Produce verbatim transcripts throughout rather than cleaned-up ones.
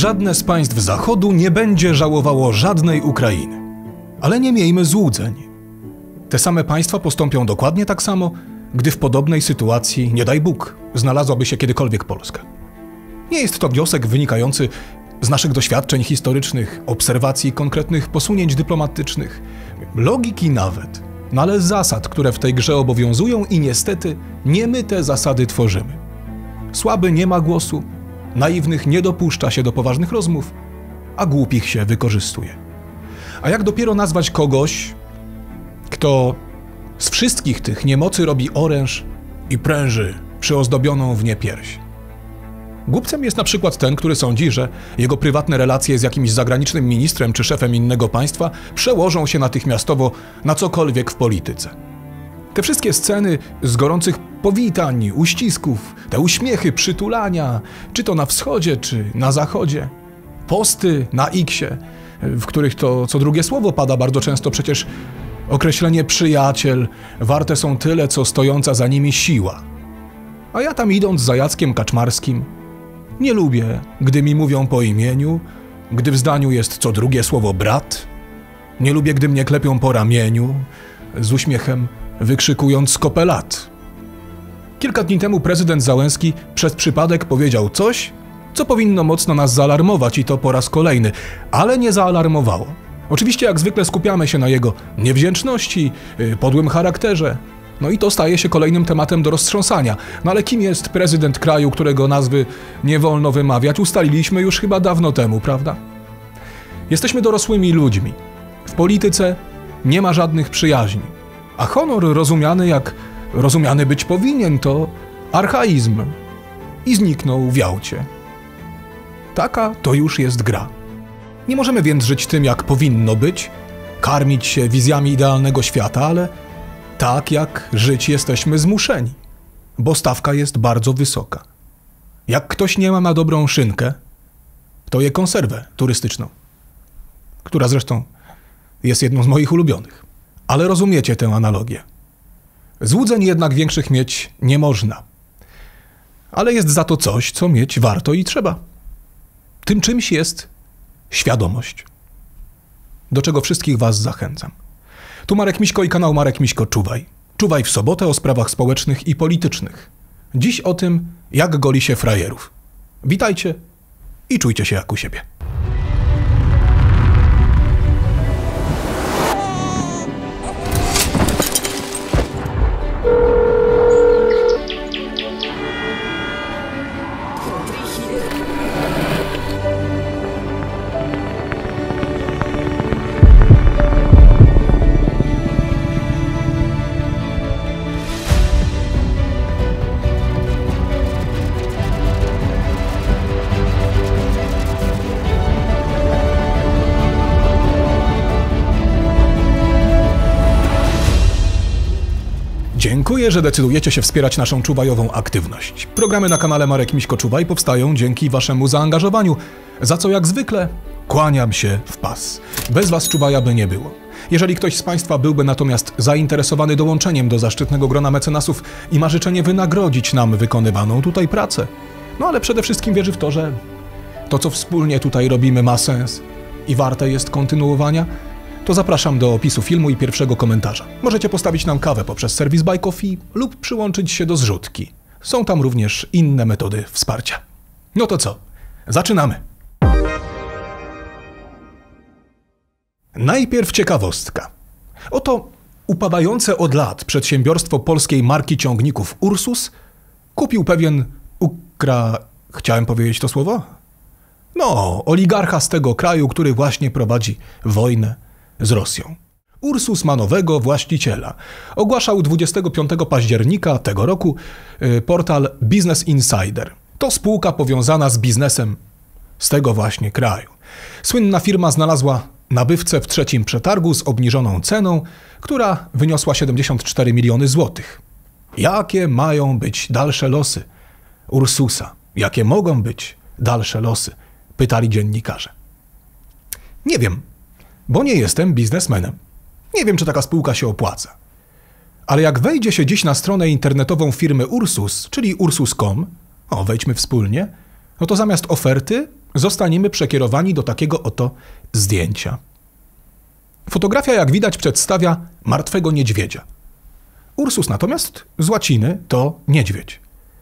Żadne z państw Zachodu nie będzie żałowało żadnej Ukrainy. Ale nie miejmy złudzeń. Te same państwa postąpią dokładnie tak samo, gdy w podobnej sytuacji, nie daj Bóg, znalazłaby się kiedykolwiek Polska. Nie jest to wniosek wynikający z naszych doświadczeń historycznych, obserwacji konkretnych posunięć dyplomatycznych, logiki nawet, no ale zasad, które w tej grze obowiązują i niestety nie my te zasady tworzymy. Słaby nie ma głosu, naiwnych nie dopuszcza się do poważnych rozmów, a głupich się wykorzystuje. A jak dopiero nazwać kogoś, kto z wszystkich tych niemocy robi oręż i pręży przyozdobioną w nie pierś? Głupcem jest na przykład ten, który sądzi, że jego prywatne relacje z jakimś zagranicznym ministrem czy szefem innego państwa przełożą się natychmiastowo na cokolwiek w polityce. Te wszystkie sceny z gorących powitań, uścisków, te uśmiechy, przytulania, czy to na wschodzie, czy na zachodzie, posty na X-ie, w których to co drugie słowo pada bardzo często przecież określenie przyjaciel, warte są tyle, co stojąca za nimi siła. A ja tam idąc za Jackiem Kaczmarskim, nie lubię, gdy mi mówią po imieniu, gdy w zdaniu jest co drugie słowo brat. Nie lubię, gdy mnie klepią po ramieniu, z uśmiechem wykrzykując skopelat. Kilka dni temu prezydent Załęski przez przypadek powiedział coś, co powinno mocno nas zaalarmować i to po raz kolejny, ale nie zaalarmowało. Oczywiście jak zwykle skupiamy się na jego niewdzięczności, podłym charakterze. No i to staje się kolejnym tematem do roztrząsania. No ale kim jest prezydent kraju, którego nazwy nie wolno wymawiać? Ustaliliśmy już chyba dawno temu, prawda? Jesteśmy dorosłymi ludźmi. W polityce nie ma żadnych przyjaźni. A honor rozumiany jak rozumiany być powinien to archaizm. I zniknął w Jałcie. Taka to już jest gra. Nie możemy więc żyć tym, jak powinno być, karmić się wizjami idealnego świata, ale tak jak żyć jesteśmy zmuszeni, bo stawka jest bardzo wysoka. Jak ktoś nie ma na dobrą szynkę, to je konserwę turystyczną, która zresztą jest jedną z moich ulubionych. Ale rozumiecie tę analogię. Złudzeń jednak większych mieć nie można. Ale jest za to coś, co mieć warto i trzeba. Tym czymś jest świadomość, do czego wszystkich was zachęcam. Tu Marek Miśko i kanał Marek Miśko Czuwaj. Czuwaj w sobotę o sprawach społecznych i politycznych. Dziś o tym, jak goli się frajerów. Witajcie i czujcie się jak u siebie. Dziękuję, że decydujecie się wspierać naszą czuwajową aktywność. Programy na kanale Marek Miśko Czuwaj powstają dzięki waszemu zaangażowaniu, za co jak zwykle kłaniam się w pas. Bez was czuwaja by nie było. Jeżeli ktoś z państwa byłby natomiast zainteresowany dołączeniem do zaszczytnego grona mecenasów i ma życzenie wynagrodzić nam wykonywaną tutaj pracę, no ale przede wszystkim wierzy w to, że to, co wspólnie tutaj robimy, ma sens i warte jest kontynuowania, to zapraszam do opisu filmu i pierwszego komentarza. Możecie postawić nam kawę poprzez serwis Buy Coffee lub przyłączyć się do zrzutki. Są tam również inne metody wsparcia. No to co? Zaczynamy! Najpierw ciekawostka. Oto upadające od lat przedsiębiorstwo polskiej marki ciągników Ursus kupił pewien ukra... Chciałem powiedzieć to słowo? No, oligarcha z tego kraju, który właśnie prowadzi wojnę z Rosją. Ursus ma nowego właściciela. Ogłaszał dwudziestego piątego października tego roku y, portal Business Insider. To spółka powiązana z biznesem z tego właśnie kraju. Słynna firma znalazła nabywcę w trzecim przetargu z obniżoną ceną, która wyniosła siedemdziesiąt cztery miliony złotych. Jakie mają być dalsze losy Ursusa? Jakie mogą być dalsze losy? Pytali dziennikarze. Nie wiem, bo nie jestem biznesmenem. Nie wiem, czy taka spółka się opłaca. Ale jak wejdzie się dziś na stronę internetową firmy Ursus, czyli ursus kropka com, o, wejdźmy wspólnie, no to zamiast oferty zostaniemy przekierowani do takiego oto zdjęcia. Fotografia, jak widać, przedstawia martwego niedźwiedzia. Ursus natomiast z łaciny to niedźwiedź.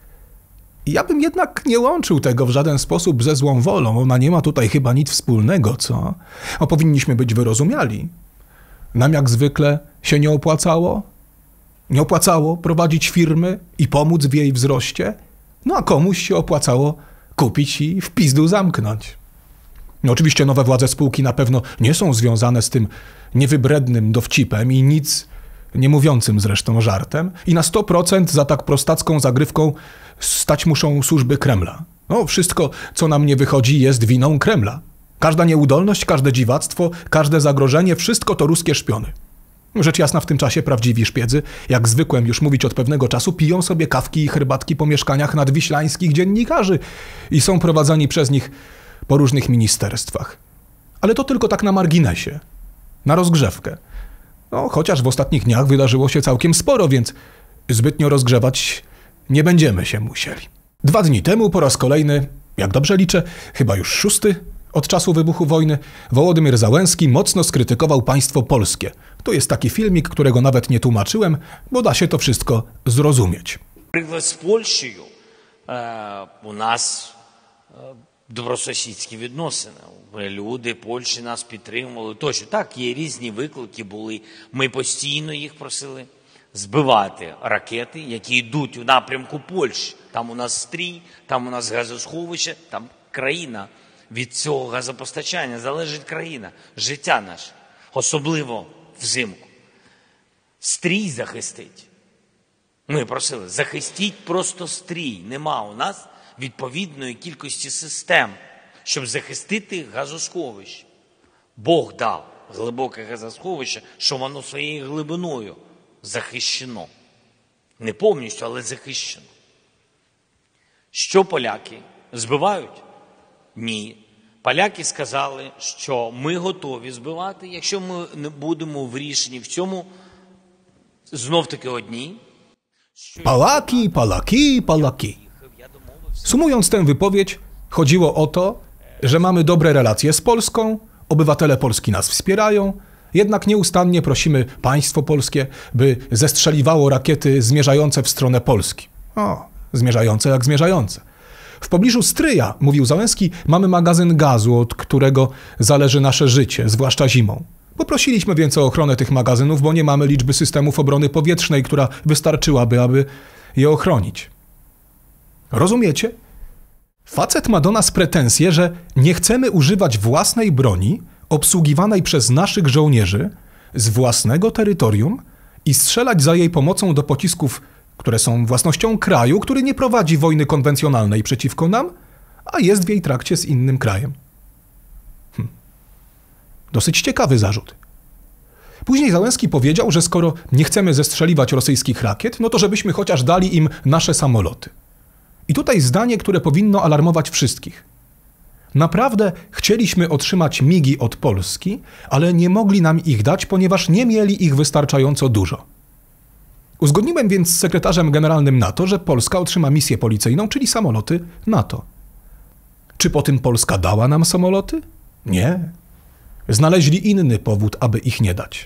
Ja bym jednak nie łączył tego w żaden sposób ze złą wolą. Ona nie ma tutaj chyba nic wspólnego, co? O, powinniśmy być wyrozumiali. Nam jak zwykle się nie opłacało? Nie opłacało prowadzić firmy i pomóc w jej wzroście? No a komuś się opłacało kupić i w pizdu zamknąć. No oczywiście nowe władze spółki na pewno nie są związane z tym niewybrednym dowcipem i nic nie mówiącym zresztą żartem i na sto procent za tak prostacką zagrywką stać muszą służby Kremla. No wszystko, co nam nie wychodzi, jest winą Kremla. Każda nieudolność, każde dziwactwo, każde zagrożenie, wszystko to ruskie szpiony. Rzecz jasna, w tym czasie prawdziwi szpiedzy, jak zwykłem już mówić od pewnego czasu, piją sobie kawki i herbatki po mieszkaniach nadwiślańskich dziennikarzy i są prowadzeni przez nich po różnych ministerstwach. Ale to tylko tak na marginesie, na rozgrzewkę. No, chociaż w ostatnich dniach wydarzyło się całkiem sporo, więc zbytnio rozgrzewać nie będziemy się musieli. Dwa dni temu po raz kolejny, jak dobrze liczę, chyba już szósty od czasu wybuchu wojny, Wołodymyr Załęski mocno skrytykował państwo polskie. To jest taki filmik, którego nawet nie tłumaczyłem, bo da się to wszystko zrozumieć. Наприклад, з Польщею е, у нас е, добросусідські відносини. Люди Польщі нас підтримували. Тощо, так, є різні виклики були. Ми постійно їх просили збивати ракети, які йдуть у напрямку Польщі. Там у нас стрій, там у нас газосховище, там країна. Від цього газопостачання залежить країна, життя наше, особливо взимку. Стрій захистить. Ми просили, захистіть просто стрій. Нема у нас відповідної кількості систем, щоб захистити газосховище. Бог дав глибоке газосховище, що воно своєю глибиною захищено. Не повністю, але захищено. Що поляки збивають? Ні. Поляки сказали, що ми готові збивати, якщо ми не будемо в рішенні в цьому знов-таки одні. Palaki, Palaki, Palaki. Sumując tę wypowiedź, chodziło o to, że mamy dobre relacje z Polską, obywatele Polski nas wspierają, jednak nieustannie prosimy państwo polskie, by zestrzeliwało rakiety zmierzające w stronę Polski. O, zmierzające jak zmierzające. W pobliżu Stryja, mówił Załęski, mamy magazyn gazu, od którego zależy nasze życie, zwłaszcza zimą. Poprosiliśmy więc o ochronę tych magazynów, bo nie mamy liczby systemów obrony powietrznej, która wystarczyłaby, aby je ochronić. Rozumiecie? Facet ma do nas pretensje, że nie chcemy używać własnej broni obsługiwanej przez naszych żołnierzy z własnego terytorium i strzelać za jej pomocą do pocisków, które są własnością kraju, który nie prowadzi wojny konwencjonalnej przeciwko nam, a jest w jej trakcie z innym krajem. Hm. Dosyć ciekawy zarzut. Później Załęski powiedział, że skoro nie chcemy zestrzeliwać rosyjskich rakiet, no to żebyśmy chociaż dali im nasze samoloty. I tutaj zdanie, które powinno alarmować wszystkich. Naprawdę chcieliśmy otrzymać migi od Polski, ale nie mogli nam ich dać, ponieważ nie mieli ich wystarczająco dużo. Uzgodniłem więc z sekretarzem generalnym NATO, że Polska otrzyma misję policyjną, czyli samoloty NATO. Czy po tym Polska dała nam samoloty? Nie. Znaleźli inny powód, aby ich nie dać.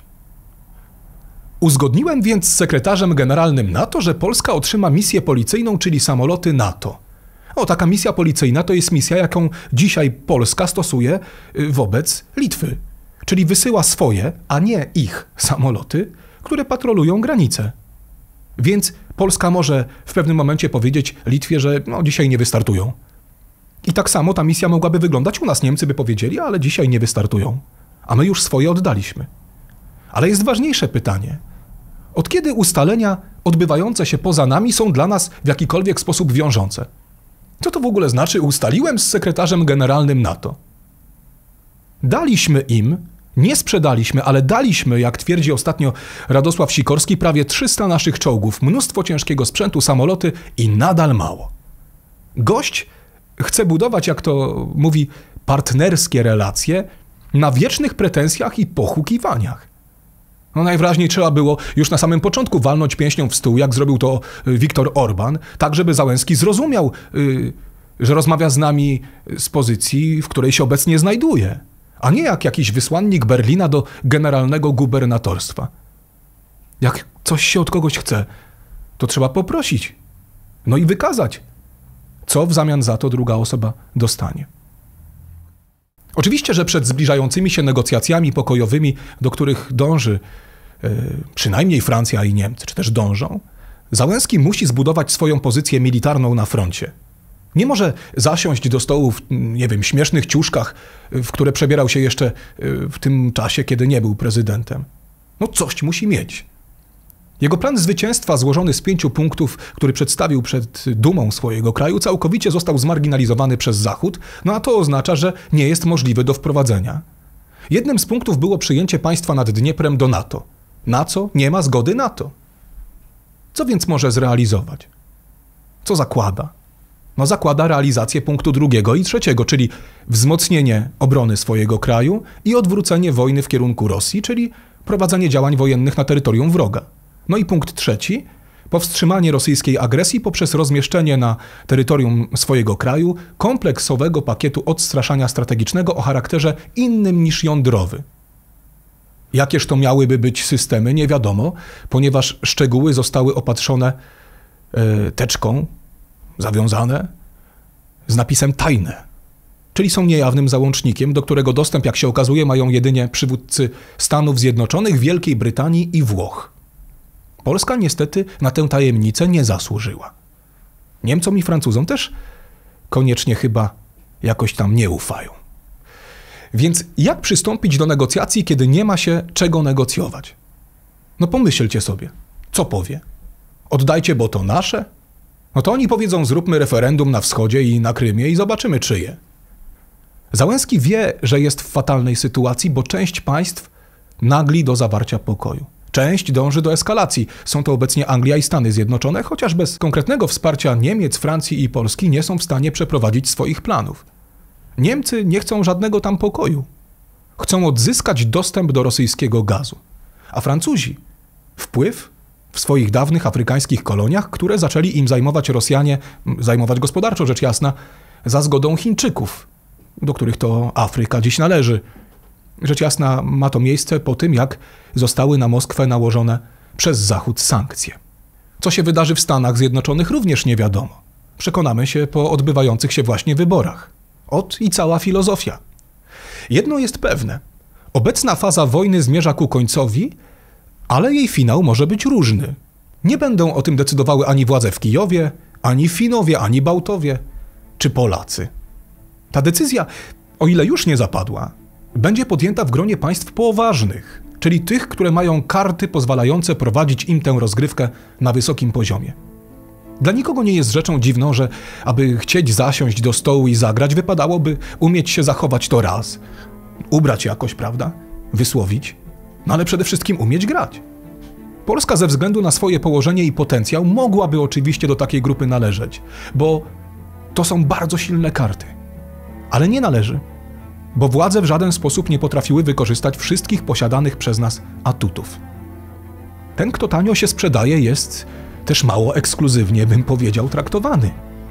Uzgodniłem więc z sekretarzem generalnym NATO, że Polska otrzyma misję policyjną, czyli samoloty NATO. O, taka misja policyjna to jest misja, jaką dzisiaj Polska stosuje wobec Litwy. Czyli wysyła swoje, a nie ich samoloty, które patrolują granice. Więc Polska może w pewnym momencie powiedzieć Litwie, że no, dzisiaj nie wystartują. I tak samo ta misja mogłaby wyglądać u nas. Niemcy by powiedzieli, ale dzisiaj nie wystartują. A my już swoje oddaliśmy. Ale jest ważniejsze pytanie. Od kiedy ustalenia odbywające się poza nami są dla nas w jakikolwiek sposób wiążące? Co to w ogóle znaczy ustaliłem z sekretarzem generalnym NATO? Daliśmy im, nie sprzedaliśmy, ale daliśmy, jak twierdzi ostatnio Radosław Sikorski, prawie trzysta naszych czołgów, mnóstwo ciężkiego sprzętu, samoloty i nadal mało. Gość chce budować, jak to mówi, partnerskie relacje na wiecznych pretensjach i pochukiwaniach. No najwyraźniej trzeba było już na samym początku walnąć pięścią w stół, jak zrobił to Viktor Orban, tak żeby Załęski zrozumiał, yy, że rozmawia z nami z pozycji, w której się obecnie znajduje, a nie jak jakiś wysłannik Berlina do generalnego gubernatorstwa. Jak coś się od kogoś chce, to trzeba poprosić, no i wykazać, co w zamian za to druga osoba dostanie. Oczywiście, że przed zbliżającymi się negocjacjami pokojowymi, do których dąży yy, przynajmniej Francja i Niemcy, czy też dążą, Załęski musi zbudować swoją pozycję militarną na froncie. Nie może zasiąść do stołu w, nie wiem, śmiesznych ciuszkach, w które przebierał się jeszcze w tym czasie, kiedy nie był prezydentem. No coś musi mieć. Jego plan zwycięstwa złożony z pięciu punktów, który przedstawił przed dumą swojego kraju, całkowicie został zmarginalizowany przez Zachód, no a to oznacza, że nie jest możliwy do wprowadzenia. Jednym z punktów było przyjęcie państwa nad Dnieprem do NATO. Na co nie ma zgody NATO. Co więc może zrealizować? Co zakłada? No zakłada realizację punktu drugiego i trzeciego, czyli wzmocnienie obrony swojego kraju i odwrócenie wojny w kierunku Rosji, czyli prowadzenie działań wojennych na terytorium wroga. No i punkt trzeci, powstrzymanie rosyjskiej agresji poprzez rozmieszczenie na terytorium swojego kraju kompleksowego pakietu odstraszania strategicznego o charakterze innym niż jądrowy. Jakież to miałyby być systemy, nie wiadomo, ponieważ szczegóły zostały opatrzone e, teczką, zawiązane z napisem tajne, czyli są niejawnym załącznikiem, do którego dostęp, jak się okazuje, mają jedynie przywódcy Stanów Zjednoczonych, Wielkiej Brytanii i Włoch. Polska niestety na tę tajemnicę nie zasłużyła. Niemcom i Francuzom też koniecznie chyba jakoś tam nie ufają. Więc jak przystąpić do negocjacji, kiedy nie ma się czego negocjować? No pomyślcie sobie, co powie? Oddajcie, bo to nasze? No to oni powiedzą, zróbmy referendum na wschodzie i na Krymie i zobaczymy czyje. Załęski wie, że jest w fatalnej sytuacji, bo część państw nagli do zawarcia pokoju. Część dąży do eskalacji. Są to obecnie Anglia i Stany Zjednoczone, chociaż bez konkretnego wsparcia Niemiec, Francji i Polski nie są w stanie przeprowadzić swoich planów. Niemcy nie chcą żadnego tam pokoju. Chcą odzyskać dostęp do rosyjskiego gazu. A Francuzi wpływ w swoich dawnych afrykańskich koloniach, które zaczęli im zajmować Rosjanie, zajmować gospodarczo rzecz jasna, za zgodą Chińczyków, do których to Afryka dziś należy. Rzecz jasna ma to miejsce po tym, jak zostały na Moskwę nałożone przez Zachód sankcje. Co się wydarzy w Stanach Zjednoczonych również nie wiadomo. Przekonamy się po odbywających się właśnie wyborach. Ot i cała filozofia. Jedno jest pewne. Obecna faza wojny zmierza ku końcowi, ale jej finał może być różny. Nie będą o tym decydowały ani władze w Kijowie, ani Finowie, ani Bałtowie, czy Polacy. Ta decyzja, o ile już nie zapadła, będzie podjęta w gronie państw poważnych, czyli tych, które mają karty pozwalające prowadzić im tę rozgrywkę na wysokim poziomie. Dla nikogo nie jest rzeczą dziwną, że aby chcieć zasiąść do stołu i zagrać, wypadałoby umieć się zachować to raz, ubrać jakoś, prawda, wysłowić, no ale przede wszystkim umieć grać. Polska ze względu na swoje położenie i potencjał mogłaby oczywiście do takiej grupy należeć, bo to są bardzo silne karty. Ale nie należy, bo władze w żaden sposób nie potrafiły wykorzystać wszystkich posiadanych przez nas atutów. Ten, kto tanio się sprzedaje, jest też mało ekskluzywnie, bym powiedział, traktowany.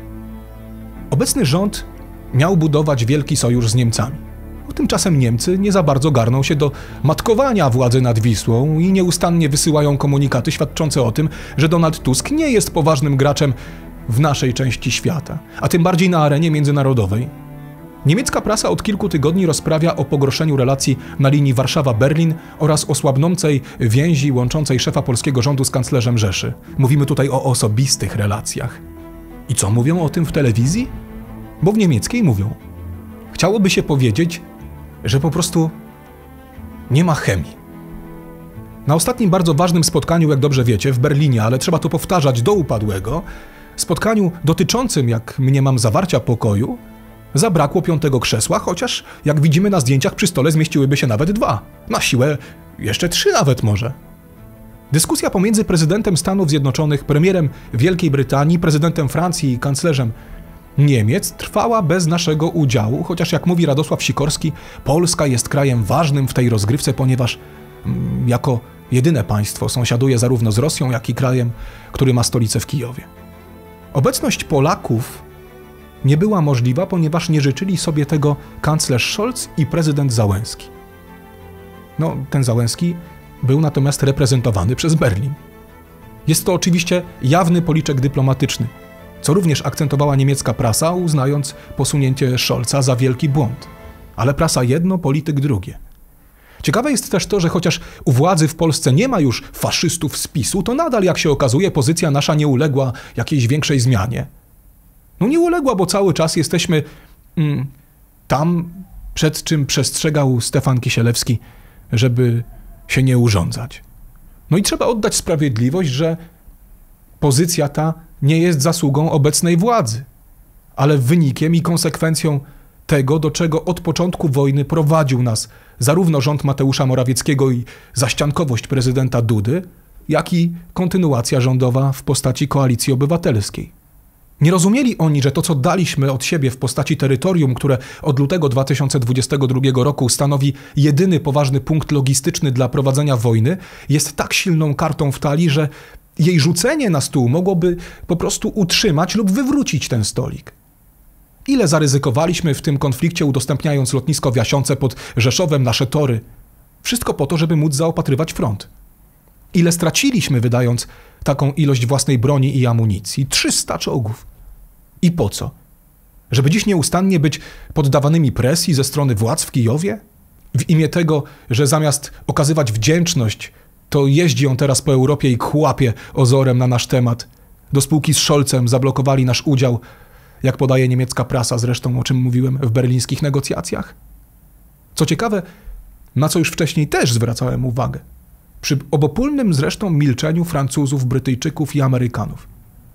Obecny rząd miał budować wielki sojusz z Niemcami. Tymczasem Niemcy nie za bardzo garną się do matkowania władzy nad Wisłą i nieustannie wysyłają komunikaty świadczące o tym, że Donald Tusk nie jest poważnym graczem w naszej części świata, a tym bardziej na arenie międzynarodowej. Niemiecka prasa od kilku tygodni rozprawia o pogorszeniu relacji na linii Warszawa-Berlin oraz o słabnącej więzi łączącej szefa polskiego rządu z kanclerzem Rzeszy. Mówimy tutaj o osobistych relacjach. I co mówią o tym w telewizji? Bo w niemieckiej mówią. Chciałoby się powiedzieć, że po prostu nie ma chemii. Na ostatnim bardzo ważnym spotkaniu, jak dobrze wiecie, w Berlinie, ale trzeba to powtarzać do upadłego, spotkaniu dotyczącym, jak mniemam, zawarcia pokoju, zabrakło piątego krzesła, chociaż, jak widzimy na zdjęciach, przy stole zmieściłyby się nawet dwa. Na siłę jeszcze trzy nawet może. Dyskusja pomiędzy prezydentem Stanów Zjednoczonych, premierem Wielkiej Brytanii, prezydentem Francji i kanclerzem Niemiec trwała bez naszego udziału, chociaż jak mówi Radosław Sikorski, Polska jest krajem ważnym w tej rozgrywce, ponieważ mm, jako jedyne państwo sąsiaduje zarówno z Rosją, jak i krajem, który ma stolicę w Kijowie. Obecność Polaków nie była możliwa, ponieważ nie życzyli sobie tego kanclerz Scholz i prezydent Załęski. No, ten Załęski był natomiast reprezentowany przez Berlin. Jest to oczywiście jawny policzek dyplomatyczny, co również akcentowała niemiecka prasa, uznając posunięcie Scholza za wielki błąd. Ale prasa jedno, polityk drugie. Ciekawe jest też to, że chociaż u władzy w Polsce nie ma już faszystów z PiSu, to nadal, jak się okazuje, pozycja nasza nie uległa jakiejś większej zmianie. No nie uległa, bo cały czas jesteśmy mm, tam, przed czym przestrzegał Stefan Kisielewski, żeby się nie urządzać. No i trzeba oddać sprawiedliwość, że pozycja ta nie jest zasługą obecnej władzy, ale wynikiem i konsekwencją tego, do czego od początku wojny prowadził nas zarówno rząd Mateusza Morawieckiego i zaściankowość prezydenta Dudy, jak i kontynuacja rządowa w postaci Koalicji Obywatelskiej. Nie rozumieli oni, że to, co daliśmy od siebie w postaci terytorium, które od lutego dwa tysiące dwudziestego drugiego roku stanowi jedyny poważny punkt logistyczny dla prowadzenia wojny, jest tak silną kartą w talii, że jej rzucenie na stół mogłoby po prostu utrzymać lub wywrócić ten stolik. Ile zaryzykowaliśmy w tym konflikcie, udostępniając lotnisko w Jasiące pod Rzeszowem, nasze tory. Wszystko po to, żeby móc zaopatrywać front. Ile straciliśmy, wydając taką ilość własnej broni i amunicji? trzysta czołgów. I po co? Żeby dziś nieustannie być poddawanymi presji ze strony władz w Kijowie? W imię tego, że zamiast okazywać wdzięczność, to jeździ on teraz po Europie i kłapie ozorem na nasz temat. Do spółki z Scholzem zablokowali nasz udział, jak podaje niemiecka prasa, zresztą o czym mówiłem, w berlińskich negocjacjach. Co ciekawe, na co już wcześniej też zwracałem uwagę, przy obopólnym zresztą milczeniu Francuzów, Brytyjczyków i Amerykanów.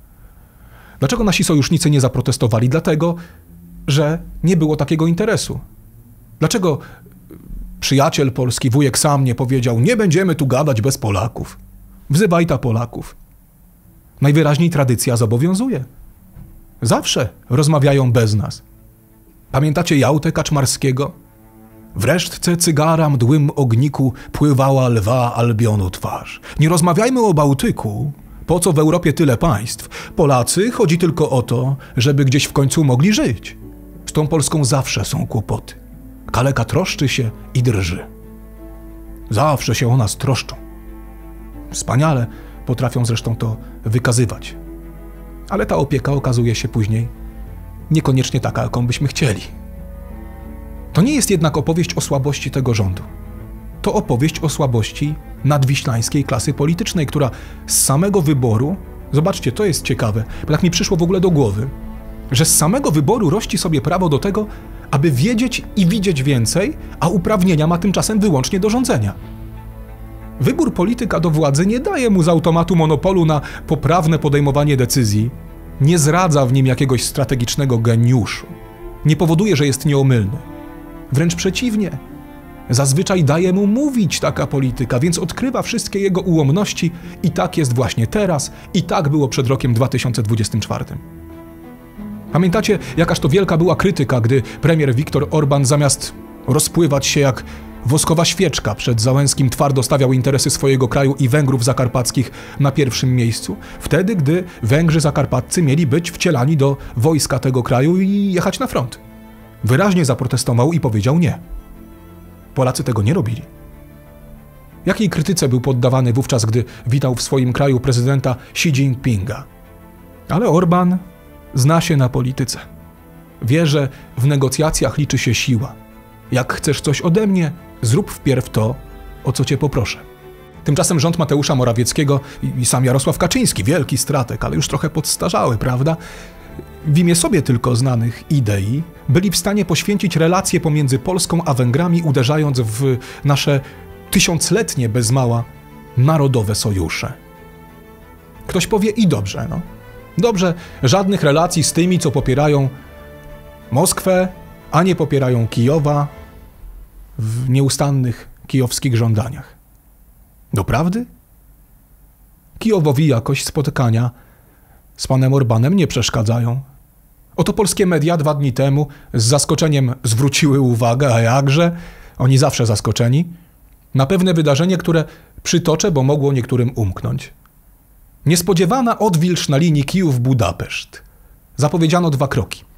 Dlaczego nasi sojusznicy nie zaprotestowali? Dlatego, że nie było takiego interesu. Dlaczego przyjaciel polski, wujek sam nie powiedział: nie będziemy tu gadać bez Polaków. Wzywaj ta Polaków. Najwyraźniej tradycja zobowiązuje. Zawsze rozmawiają bez nas. Pamiętacie Jałtę Kaczmarskiego? W resztce cygara mdłym ogniku pływała lwa Albionu twarz. Nie rozmawiajmy o Bałtyku. Po co w Europie tyle państw? Polacy, chodzi tylko o to, żeby gdzieś w końcu mogli żyć. Z tą Polską zawsze są kłopoty. Kaleka troszczy się i drży. Zawsze się o nas troszczą. Wspaniale potrafią zresztą to wykazywać. Ale ta opieka okazuje się później niekoniecznie taka, jaką byśmy chcieli. To nie jest jednak opowieść o słabości tego rządu. To opowieść o słabości nadwiślańskiej klasy politycznej, która z samego wyboru, zobaczcie, to jest ciekawe, bo tak mi przyszło w ogóle do głowy, że z samego wyboru rości sobie prawo do tego, aby wiedzieć i widzieć więcej, a uprawnienia ma tymczasem wyłącznie do rządzenia. Wybór polityka do władzy nie daje mu z automatu monopolu na poprawne podejmowanie decyzji, nie zradza w nim jakiegoś strategicznego geniuszu, nie powoduje, że jest nieomylny. Wręcz przeciwnie, zazwyczaj daje mu mówić taka polityka, więc odkrywa wszystkie jego ułomności i tak jest właśnie teraz i tak było przed rokiem dwa tysiące dwudziestym czwartym. Pamiętacie, jakaż to wielka była krytyka, gdy premier Viktor Orban zamiast rozpływać się jak woskowa świeczka przed Załęskim twardo stawiał interesy swojego kraju i Węgrów zakarpackich na pierwszym miejscu, wtedy gdy Węgrzy zakarpaccy mieli być wcielani do wojska tego kraju i jechać na front. Wyraźnie zaprotestował i powiedział nie. Polacy tego nie robili. Jakiej krytyce był poddawany wówczas, gdy witał w swoim kraju prezydenta Xi Jinpinga? Ale Orban zna się na polityce. Wie, że w negocjacjach liczy się siła. Jak chcesz coś ode mnie, zrób wpierw to, o co cię poproszę. Tymczasem rząd Mateusza Morawieckiego i sam Jarosław Kaczyński, wielki strateg, ale już trochę podstarzały, prawda? W imię sobie tylko znanych idei byli w stanie poświęcić relacje pomiędzy Polską a Węgrami, uderzając w nasze tysiącletnie bez mała narodowe sojusze. Ktoś powie i dobrze, no. Dobrze, żadnych relacji z tymi, co popierają Moskwę, a nie popierają Kijowa w nieustannych kijowskich żądaniach. Doprawdy? Kijowowi jakoś spotkania z panem Orbanem nie przeszkadzają. Oto polskie media dwa dni temu z zaskoczeniem zwróciły uwagę, a jakże, oni zawsze zaskoczeni, na pewne wydarzenie, które przytoczę, bo mogło niektórym umknąć. Niespodziewana odwilż na linii Kijów-Budapeszt. Zapowiedziano dwa kroki.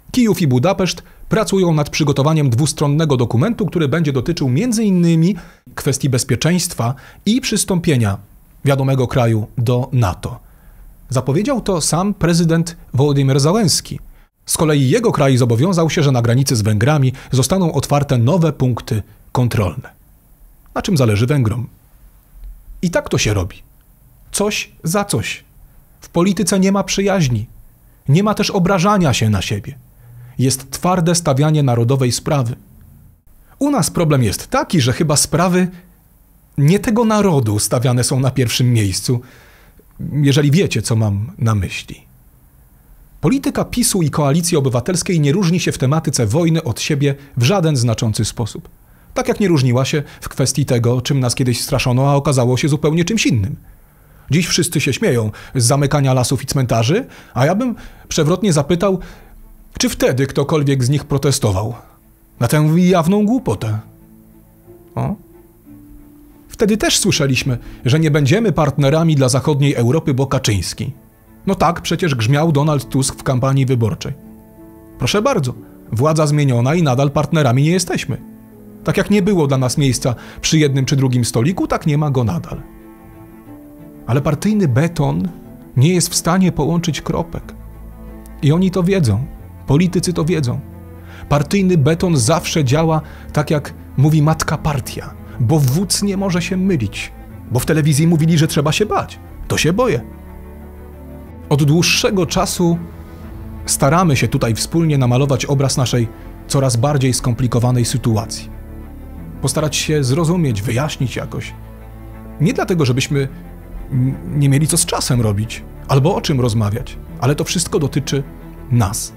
Kijów i Budapeszt pracują nad przygotowaniem dwustronnego dokumentu, który będzie dotyczył między innymi kwestii bezpieczeństwa i przystąpienia wiadomego kraju do NATO. Zapowiedział to sam prezydent Wołodymyr Załęski. Z kolei jego kraj zobowiązał się, że na granicy z Węgrami zostaną otwarte nowe punkty kontrolne. Na czym zależy Węgrom? I tak to się robi. Coś za coś. W polityce nie ma przyjaźni. Nie ma też obrażania się na siebie. Jest twarde stawianie narodowej sprawy. U nas problem jest taki, że chyba sprawy nie tego narodu stawiane są na pierwszym miejscu, jeżeli wiecie, co mam na myśli. Polityka PiSu i Koalicji Obywatelskiej nie różni się w tematyce wojny od siebie w żaden znaczący sposób. Tak jak nie różniła się w kwestii tego, czym nas kiedyś straszono, a okazało się zupełnie czymś innym. Dziś wszyscy się śmieją z zamykania lasów i cmentarzy, a ja bym przewrotnie zapytał, czy wtedy ktokolwiek z nich protestował na tę jawną głupotę. O? Wtedy też słyszeliśmy, że nie będziemy partnerami dla zachodniej Europy, bo Kaczyński. No tak, przecież grzmiał Donald Tusk w kampanii wyborczej. Proszę bardzo, władza zmieniona i nadal partnerami nie jesteśmy. Tak jak nie było dla nas miejsca przy jednym czy drugim stoliku, tak nie ma go nadal. Ale partyjny beton nie jest w stanie połączyć kropek. I oni to wiedzą. Politycy to wiedzą. Partyjny beton zawsze działa tak, jak mówi matka partia, bo wódz nie może się mylić. Bo w telewizji mówili, że trzeba się bać. To się boję. Od dłuższego czasu staramy się tutaj wspólnie namalować obraz naszej coraz bardziej skomplikowanej sytuacji. Postarać się zrozumieć, wyjaśnić jakoś. Nie dlatego, żebyśmy nie mieli co z czasem robić, albo o czym rozmawiać, ale to wszystko dotyczy nas.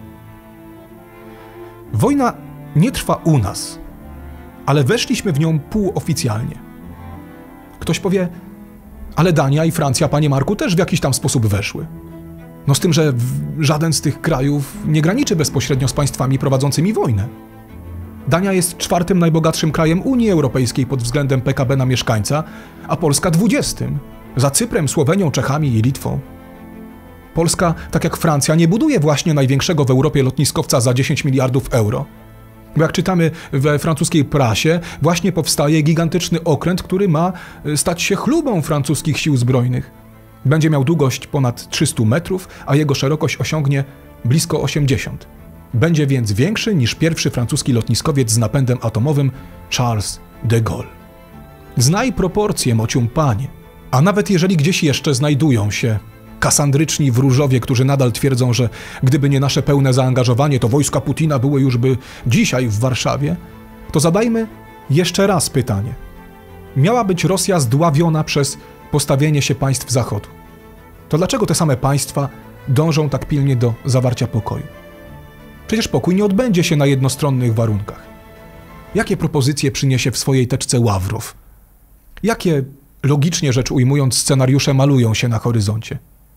Wojna nie trwa u nas, ale weszliśmy w nią półoficjalnie. Ktoś powie, ale Dania i Francja, panie Marku, też w jakiś tam sposób weszły. No z tym, że żaden z tych krajów nie graniczy bezpośrednio z państwami prowadzącymi wojnę. Dania jest czwartym najbogatszym krajem Unii Europejskiej pod względem P K B na mieszkańca, a Polska dwudziestym, za Cyprem, Słowenią, Czechami i Litwą. Polska, tak jak Francja, nie buduje właśnie największego w Europie lotniskowca za dziesięć miliardów euro. Bo jak czytamy we francuskiej prasie, właśnie powstaje gigantyczny okręt, który ma stać się chlubą francuskich sił zbrojnych. Będzie miał długość ponad trzysta metrów, a jego szerokość osiągnie blisko osiemdziesiąt. Będzie więc większy niż pierwszy francuski lotniskowiec z napędem atomowym Charles de Gaulle. Znaj proporcje, mocium panie. A nawet jeżeli gdzieś jeszcze znajdują się kasandryczni wróżowie, którzy nadal twierdzą, że gdyby nie nasze pełne zaangażowanie, to wojska Putina były już by dzisiaj w Warszawie, to zadajmy jeszcze raz pytanie. Miała być Rosja zdławiona przez postawienie się państw Zachodu. To dlaczego te same państwa dążą tak pilnie do zawarcia pokoju? Przecież pokój nie odbędzie się na jednostronnych warunkach. Jakie propozycje przyniesie w swojej teczce Ławrow? Jakie, logicznie rzecz ujmując, scenariusze malują się na horyzoncie?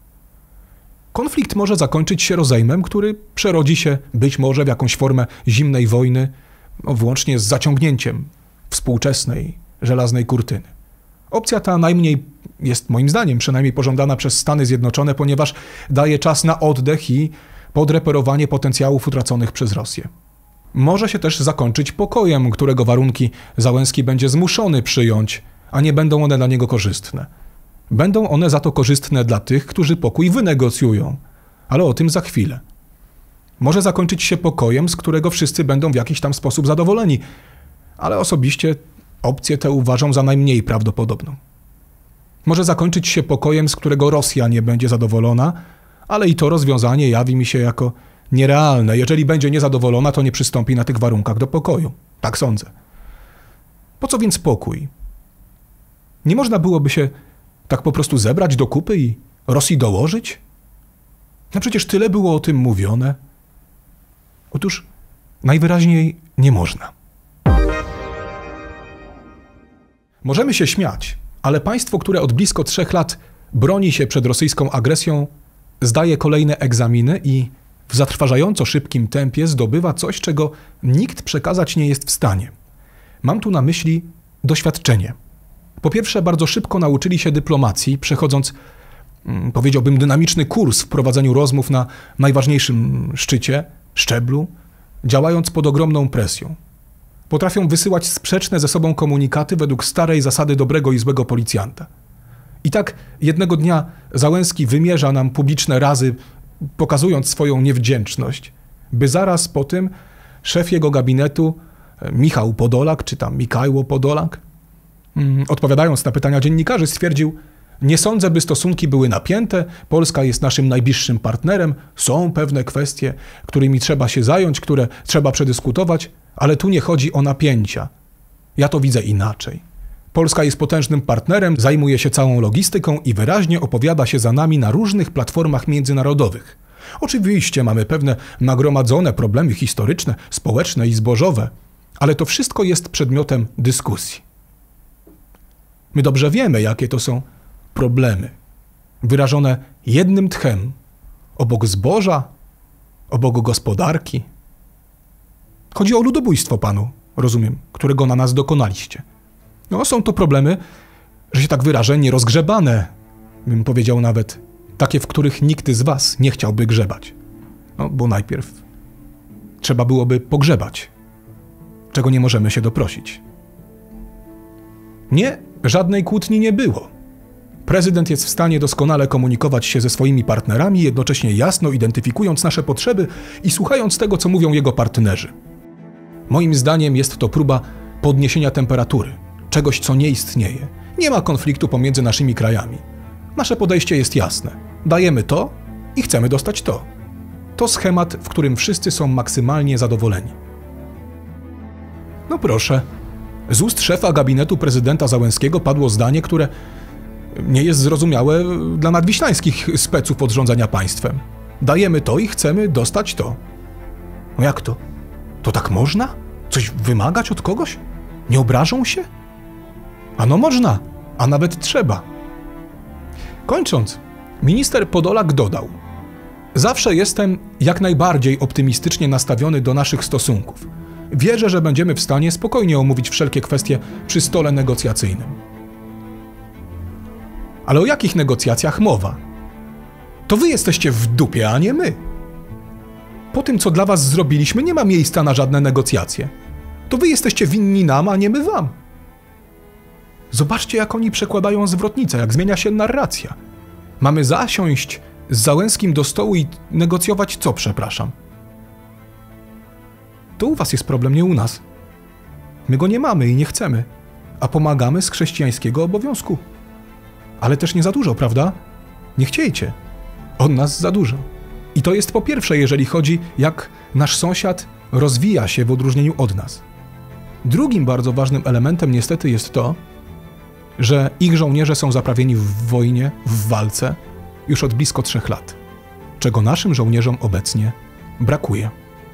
Konflikt może zakończyć się rozejmem, który przerodzi się być może w jakąś formę zimnej wojny, no, włącznie z zaciągnięciem współczesnej żelaznej kurtyny. Opcja ta najmniej jest moim zdaniem przynajmniej pożądana przez Stany Zjednoczone, ponieważ daje czas na oddech i podreperowanie potencjałów utraconych przez Rosję. Może się też zakończyć pokojem, którego warunki Załęski będzie zmuszony przyjąć, a nie będą one dla niego korzystne. Będą one za to korzystne dla tych, którzy pokój wynegocjują, ale o tym za chwilę. Może zakończyć się pokojem, z którego wszyscy będą w jakiś tam sposób zadowoleni, ale osobiście opcję tę uważam za najmniej prawdopodobną. Może zakończyć się pokojem, z którego Rosja nie będzie zadowolona, ale i to rozwiązanie jawi mi się jako nierealne. Jeżeli będzie niezadowolona, to nie przystąpi na tych warunkach do pokoju. Tak sądzę. Po co więc pokój? Nie można byłoby się tak po prostu zebrać do kupy i Rosji dołożyć? No przecież tyle było o tym mówione. Otóż najwyraźniej nie można. Możemy się śmiać, ale państwo, które od blisko trzech lat broni się przed rosyjską agresją, zdaje kolejne egzaminy i w zatrważająco szybkim tempie zdobywa coś, czego nikt przekazać nie jest w stanie. Mam tu na myśli doświadczenie. Po pierwsze, bardzo szybko nauczyli się dyplomacji, przechodząc powiedziałbym, dynamiczny kurs w prowadzeniu rozmów na najważniejszym szczycie, szczeblu, działając pod ogromną presją. Potrafią wysyłać sprzeczne ze sobą komunikaty według starej zasady dobrego i złego policjanta. I tak jednego dnia Załęski wymierza nam publiczne razy, pokazując swoją niewdzięczność, by zaraz po tym szef jego gabinetu, Michał Podolak, czy tam Mikajło Podolak, odpowiadając na pytania dziennikarzy, stwierdził: nie sądzę, by stosunki były napięte, Polska jest naszym najbliższym partnerem, są pewne kwestie, którymi trzeba się zająć, które trzeba przedyskutować, ale tu nie chodzi o napięcia. Ja to widzę inaczej. Polska jest potężnym partnerem, zajmuje się całą logistyką i wyraźnie opowiada się za nami na różnych platformach międzynarodowych. Oczywiście mamy pewne nagromadzone problemy historyczne, społeczne i zbożowe, ale to wszystko jest przedmiotem dyskusji. My dobrze wiemy, jakie to są problemy, wyrażone jednym tchem, obok zboża, obok gospodarki. Chodzi o ludobójstwo, panu, rozumiem, którego na nas dokonaliście. No, są to problemy, że się tak wyrażę, nierozgrzebane, bym powiedział nawet, takie, w których nikt z was nie chciałby grzebać. No, bo najpierw trzeba byłoby pogrzebać, czego nie możemy się doprosić. Nie, żadnej kłótni nie było. Prezydent jest w stanie doskonale komunikować się ze swoimi partnerami, jednocześnie jasno identyfikując nasze potrzeby i słuchając tego, co mówią jego partnerzy. Moim zdaniem jest to próba podniesienia temperatury, czegoś, co nie istnieje. Nie ma konfliktu pomiędzy naszymi krajami. Nasze podejście jest jasne. Dajemy to i chcemy dostać to. To schemat, w którym wszyscy są maksymalnie zadowoleni. No proszę, z ust szefa gabinetu prezydenta Załęskiego padło zdanie, które nie jest zrozumiałe dla nadwiślańskich speców od rządzenia państwem. Dajemy to i chcemy dostać to. No jak to? To tak można? Coś wymagać od kogoś? Nie obrażą się? Ano można, a nawet trzeba. Kończąc, minister Podolak dodał: zawsze jestem jak najbardziej optymistycznie nastawiony do naszych stosunków. Wierzę, że będziemy w stanie spokojnie omówić wszelkie kwestie przy stole negocjacyjnym. Ale o jakich negocjacjach mowa? To wy jesteście w dupie, a nie my. Po tym, co dla was zrobiliśmy, nie ma miejsca na żadne negocjacje. To wy jesteście winni nam, a nie my wam. Zobaczcie, jak oni przekładają zwrotnicę, jak zmienia się narracja. Mamy zasiąść z Załęskim do stołu i negocjować co, przepraszam? To u was jest problem, nie u nas. My go nie mamy i nie chcemy, a pomagamy z chrześcijańskiego obowiązku. Ale też nie za dużo, prawda? Nie chciejcie. Od nas za dużo. I to jest po pierwsze, jeżeli chodzi, jak nasz sąsiad rozwija się w odróżnieniu od nas. Drugim bardzo ważnym elementem niestety jest to, że ich żołnierze są zaprawieni w wojnie, w walce już od blisko trzech lat, czego naszym żołnierzom obecnie brakuje.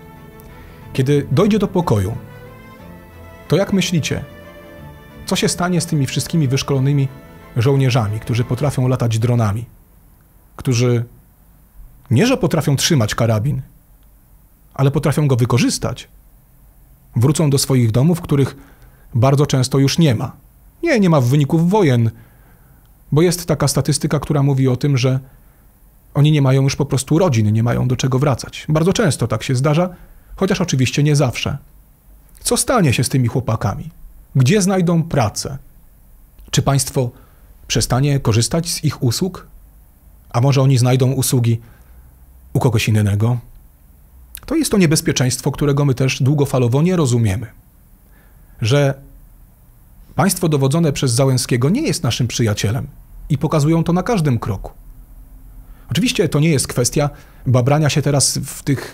Kiedy dojdzie do pokoju, to jak myślicie, co się stanie z tymi wszystkimi wyszkolonymi żołnierzami, którzy potrafią latać dronami, którzy nie, że potrafią trzymać karabin, ale potrafią go wykorzystać? Wrócą do swoich domów, których bardzo często już nie ma. Nie, nie ma w wyniku wojen, bo jest taka statystyka, która mówi o tym, że oni nie mają już po prostu rodzin, nie mają do czego wracać. Bardzo często tak się zdarza, chociaż oczywiście nie zawsze. Co stanie się z tymi chłopakami? Gdzie znajdą pracę? Czy państwo przestanie korzystać z ich usług? A może oni znajdą usługi u kogoś innego? To jest to niebezpieczeństwo, którego my też długofalowo nie rozumiemy. Że państwo dowodzone przez Załęskiego nie jest naszym przyjacielem i pokazują to na każdym kroku. Oczywiście to nie jest kwestia babrania się teraz w tych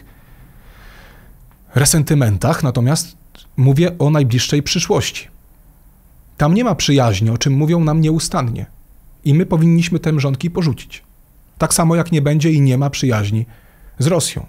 resentymentach, natomiast mówię o najbliższej przyszłości. Tam nie ma przyjaźni, o czym mówią nam nieustannie. I my powinniśmy te mrzonki porzucić. Tak samo jak nie będzie i nie ma przyjaźni z Rosją.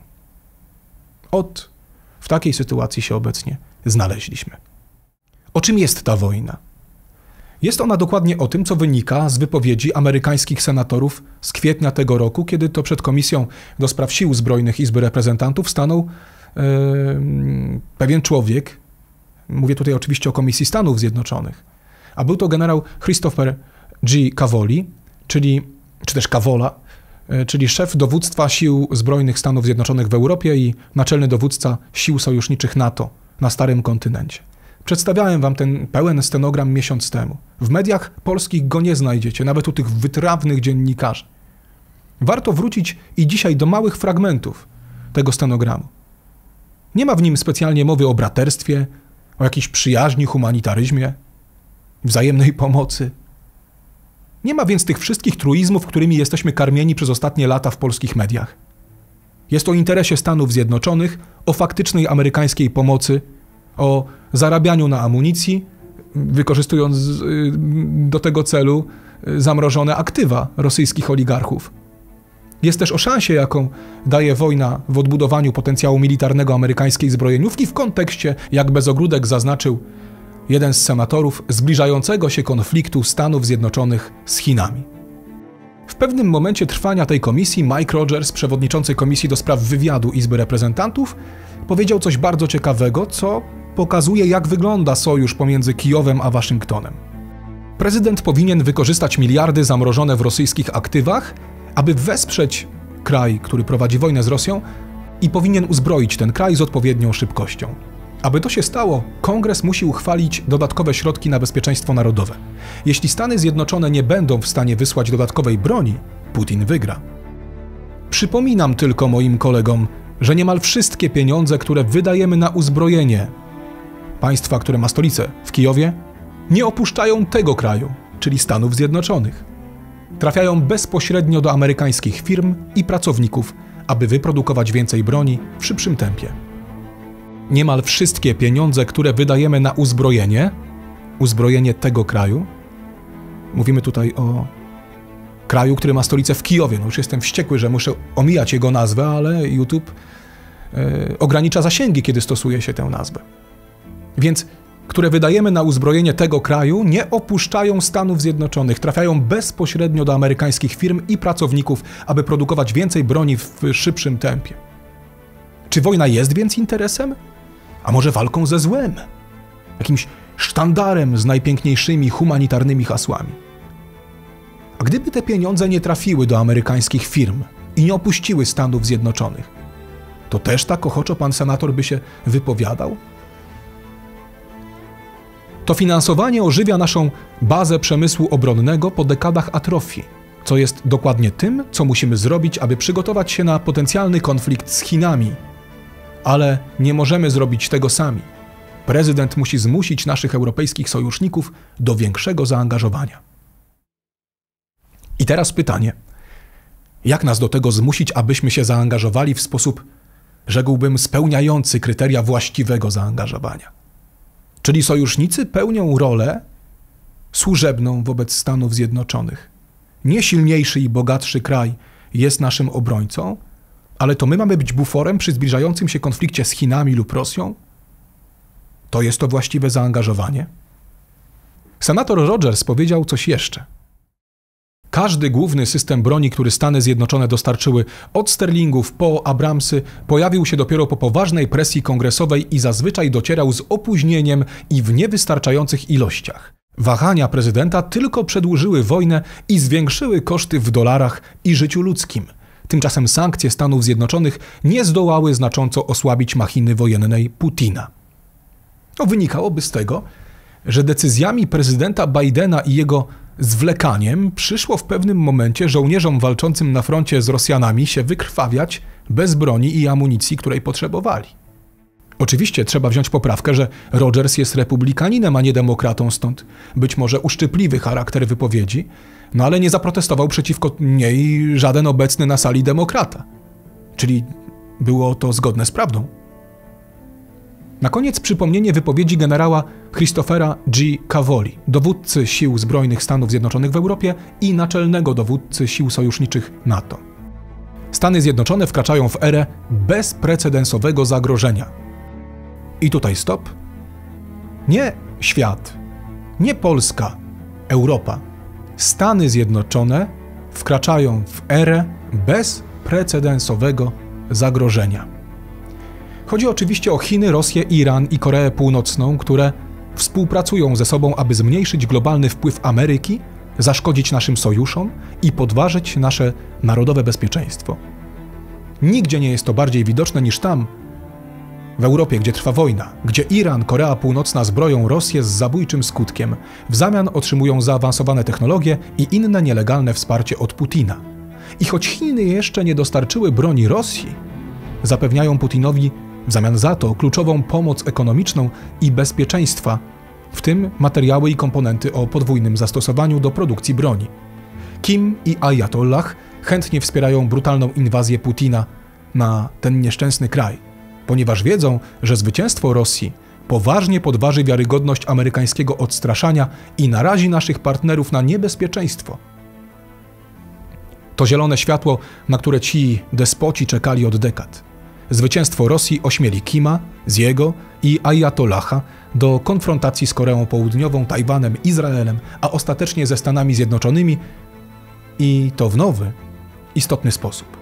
Od w takiej sytuacji się obecnie znaleźliśmy. O czym jest ta wojna? Jest ona dokładnie o tym, co wynika z wypowiedzi amerykańskich senatorów z kwietnia tego roku, kiedy to przed Komisją do Spraw Sił Zbrojnych Izby Reprezentantów stanął yy, pewien człowiek, mówię tutaj oczywiście o Komisji Stanów Zjednoczonych, a był to generał Christopher G. Cavoli, czyli czy też Kawola, czyli szef dowództwa sił zbrojnych Stanów Zjednoczonych w Europie i naczelny dowódca sił sojuszniczych NATO na starym kontynencie. Przedstawiałem wam ten pełen stenogram miesiąc temu. W mediach polskich go nie znajdziecie, nawet u tych wytrawnych dziennikarzy. Warto wrócić i dzisiaj do małych fragmentów tego stenogramu. Nie ma w nim specjalnie mowy o braterstwie, o jakiejś przyjaźni, humanitaryzmie, wzajemnej pomocy. Nie ma więc tych wszystkich truizmów, którymi jesteśmy karmieni przez ostatnie lata w polskich mediach. Jest o interesie Stanów Zjednoczonych, o faktycznej amerykańskiej pomocy, o zarabianiu na amunicji, wykorzystując do tego celu zamrożone aktywa rosyjskich oligarchów. Jest też o szansie, jaką daje wojna w odbudowaniu potencjału militarnego amerykańskiej zbrojeniówki w kontekście, jak bez ogródek zaznaczył jeden z senatorów, zbliżającego się konfliktu Stanów Zjednoczonych z Chinami. W pewnym momencie trwania tej komisji Mike Rogers, przewodniczący Komisji do Spraw Wywiadu Izby Reprezentantów, powiedział coś bardzo ciekawego, co pokazuje, jak wygląda sojusz pomiędzy Kijowem a Waszyngtonem. Prezydent powinien wykorzystać miliardy zamrożone w rosyjskich aktywach, aby wesprzeć kraj, który prowadzi wojnę z Rosją, i powinien uzbroić ten kraj z odpowiednią szybkością. Aby to się stało, Kongres musi uchwalić dodatkowe środki na bezpieczeństwo narodowe. Jeśli Stany Zjednoczone nie będą w stanie wysłać dodatkowej broni, Putin wygra. Przypominam tylko moim kolegom, że niemal wszystkie pieniądze, które wydajemy na uzbrojenie państwa, które ma stolicę w Kijowie, nie opuszczają tego kraju, czyli Stanów Zjednoczonych. Trafiają bezpośrednio do amerykańskich firm i pracowników, aby wyprodukować więcej broni w szybszym tempie. Niemal wszystkie pieniądze, które wydajemy na uzbrojenie, uzbrojenie tego kraju, mówimy tutaj o kraju, który ma stolicę w Kijowie. No już jestem wściekły, że muszę omijać jego nazwę, ale YouTube yy, ogranicza zasięgi, kiedy stosuje się tę nazwę. Więc które wydajemy na uzbrojenie tego kraju, nie opuszczają Stanów Zjednoczonych, trafiają bezpośrednio do amerykańskich firm i pracowników, aby produkować więcej broni w szybszym tempie. Czy wojna jest więc interesem? A może walką ze złem? Jakimś sztandarem z najpiękniejszymi humanitarnymi hasłami? A gdyby te pieniądze nie trafiły do amerykańskich firm i nie opuściły Stanów Zjednoczonych, to też tak ochoczo pan senator by się wypowiadał? To finansowanie ożywia naszą bazę przemysłu obronnego po dekadach atrofii, co jest dokładnie tym, co musimy zrobić, aby przygotować się na potencjalny konflikt z Chinami. Ale nie możemy zrobić tego sami. Prezydent musi zmusić naszych europejskich sojuszników do większego zaangażowania. I teraz pytanie. Jak nas do tego zmusić, abyśmy się zaangażowali w sposób, rzekłbym, spełniający kryteria właściwego zaangażowania? Czyli sojusznicy pełnią rolę służebną wobec Stanów Zjednoczonych. Nie silniejszy i bogatszy kraj jest naszym obrońcą, ale to my mamy być buforem przy zbliżającym się konflikcie z Chinami lub Rosją? To jest to właściwe zaangażowanie? Senator Rogers powiedział coś jeszcze. Każdy główny system broni, który Stany Zjednoczone dostarczyły od Sterlingów po Abramsy, pojawił się dopiero po poważnej presji kongresowej i zazwyczaj docierał z opóźnieniem i w niewystarczających ilościach. Wahania prezydenta tylko przedłużyły wojnę i zwiększyły koszty w dolarach i życiu ludzkim. Tymczasem sankcje Stanów Zjednoczonych nie zdołały znacząco osłabić machiny wojennej Putina. To wynikałoby z tego, że decyzjami prezydenta Bidena i jego zwlekaniem przyszło w pewnym momencie żołnierzom walczącym na froncie z Rosjanami się wykrwawiać bez broni i amunicji, której potrzebowali. Oczywiście trzeba wziąć poprawkę, że Rogers jest republikaninem, a nie demokratą, stąd być może uszczypliwy charakter wypowiedzi, no ale nie zaprotestował przeciwko niej żaden obecny na sali demokrata. Czyli było to zgodne z prawdą. Na koniec przypomnienie wypowiedzi generała Christophera G. Cavoli, dowódcy sił zbrojnych Stanów Zjednoczonych w Europie i naczelnego dowódcy sił sojuszniczych NATO. Stany Zjednoczone wkraczają w erę bezprecedensowego zagrożenia. I tutaj stop. Nie świat, nie Polska, Europa. Stany Zjednoczone wkraczają w erę bezprecedensowego zagrożenia. Chodzi oczywiście o Chiny, Rosję, Iran i Koreę Północną, które współpracują ze sobą, aby zmniejszyć globalny wpływ Ameryki zaszkodzić naszym sojuszom i podważyć nasze narodowe bezpieczeństwo. Nigdzie nie jest to bardziej widoczne niż tam, w Europie, gdzie trwa wojna, gdzie Iran, Korea Północna zbroją Rosję z zabójczym skutkiem, w zamian otrzymują zaawansowane technologie i inne nielegalne wsparcie od Putina. I choć Chiny jeszcze nie dostarczyły broni Rosji, zapewniają Putinowi w zamian za to kluczową pomoc ekonomiczną i bezpieczeństwa, w tym materiały i komponenty o podwójnym zastosowaniu do produkcji broni. Kim i Ajatollah chętnie wspierają brutalną inwazję Putina na ten nieszczęsny kraj, ponieważ wiedzą, że zwycięstwo Rosji poważnie podważy wiarygodność amerykańskiego odstraszania i narazi naszych partnerów na niebezpieczeństwo. To zielone światło, na które ci despoci czekali od dekad. Zwycięstwo Rosji ośmieli Kima, Ziego i Ajatollaha do konfrontacji z Koreą Południową, Tajwanem, Izraelem, a ostatecznie ze Stanami Zjednoczonymi, i to w nowy, istotny sposób.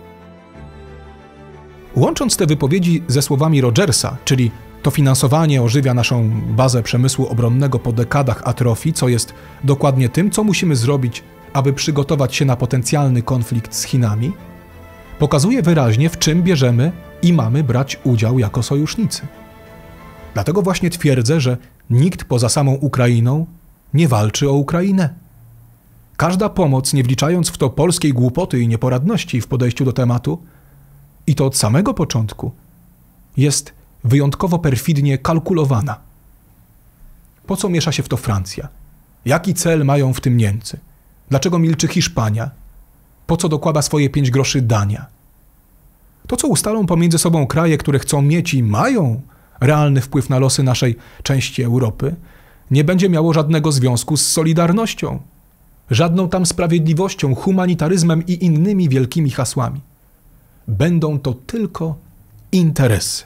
Łącząc te wypowiedzi ze słowami Rogersa, czyli to finansowanie ożywia naszą bazę przemysłu obronnego po dekadach atrofii, co jest dokładnie tym, co musimy zrobić, aby przygotować się na potencjalny konflikt z Chinami, pokazuje wyraźnie, w czym bierzemy i mamy brać udział jako sojusznicy. Dlatego właśnie twierdzę, że nikt poza samą Ukrainą nie walczy o Ukrainę. Każda pomoc, nie wliczając w to polskiej głupoty i nieporadności w podejściu do tematu, i to od samego początku, jest wyjątkowo perfidnie kalkulowana. Po co miesza się w to Francja? Jaki cel mają w tym Niemcy? Dlaczego milczy Hiszpania? Po co dokłada swoje pięć groszy Dania? To, co ustalą pomiędzy sobą kraje, które chcą mieć i mają realny wpływ na losy naszej części Europy, nie będzie miało żadnego związku z solidarnością, żadną tam sprawiedliwością, humanitaryzmem i innymi wielkimi hasłami. Będą to tylko interesy.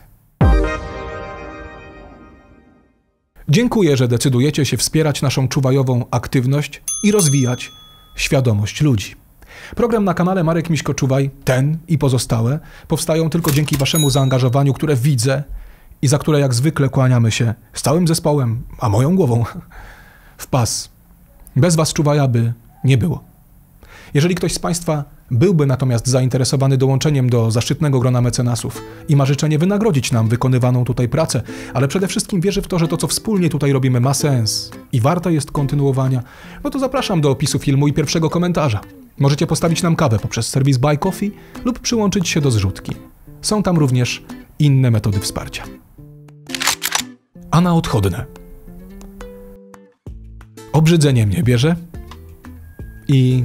Dziękuję, że decydujecie się wspierać naszą czuwajową aktywność i rozwijać świadomość ludzi. Program na kanale Marek Miśko-Czuwaj, ten i pozostałe, powstają tylko dzięki waszemu zaangażowaniu, które widzę i za które jak zwykle kłaniamy się z całym zespołem, a moją głową, w pas. Bez was Czuwaja by nie było. Jeżeli ktoś z państwa byłby natomiast zainteresowany dołączeniem do zaszczytnego grona mecenasów i ma życzenie wynagrodzić nam wykonywaną tutaj pracę, ale przede wszystkim wierzy w to, że to, co wspólnie tutaj robimy, ma sens i warte jest kontynuowania, no to zapraszam do opisu filmu i pierwszego komentarza. Możecie postawić nam kawę poprzez serwis Buy Coffee lub przyłączyć się do zrzutki. Są tam również inne metody wsparcia. A na odchodne. Obrzydzenie mnie bierze i...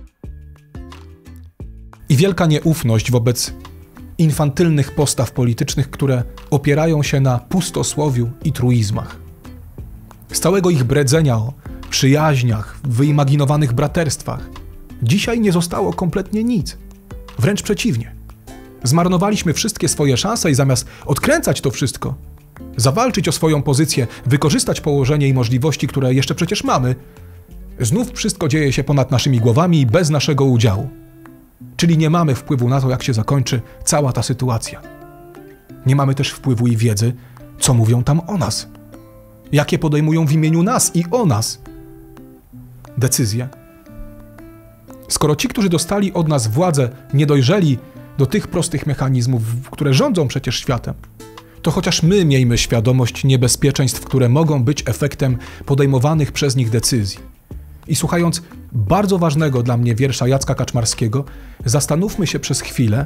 I wielka nieufność wobec infantylnych postaw politycznych, które opierają się na pustosłowiu i truizmach. Z całego ich bredzenia o przyjaźniach, wyimaginowanych braterstwach dzisiaj nie zostało kompletnie nic. Wręcz przeciwnie. Zmarnowaliśmy wszystkie swoje szanse i zamiast odkręcać to wszystko, zawalczyć o swoją pozycję, wykorzystać położenie i możliwości, które jeszcze przecież mamy, znów wszystko dzieje się ponad naszymi głowami i bez naszego udziału. Czyli nie mamy wpływu na to, jak się zakończy cała ta sytuacja. Nie mamy też wpływu i wiedzy, co mówią tam o nas. Jakie podejmują w imieniu nas i o nas decyzje. Skoro ci, którzy dostali od nas władzę, nie dojrzeli do tych prostych mechanizmów, które rządzą przecież światem, to chociaż my miejmy świadomość niebezpieczeństw, które mogą być efektem podejmowanych przez nich decyzji. I słuchając bardzo ważnego dla mnie wiersza Jacka Kaczmarskiego, zastanówmy się przez chwilę,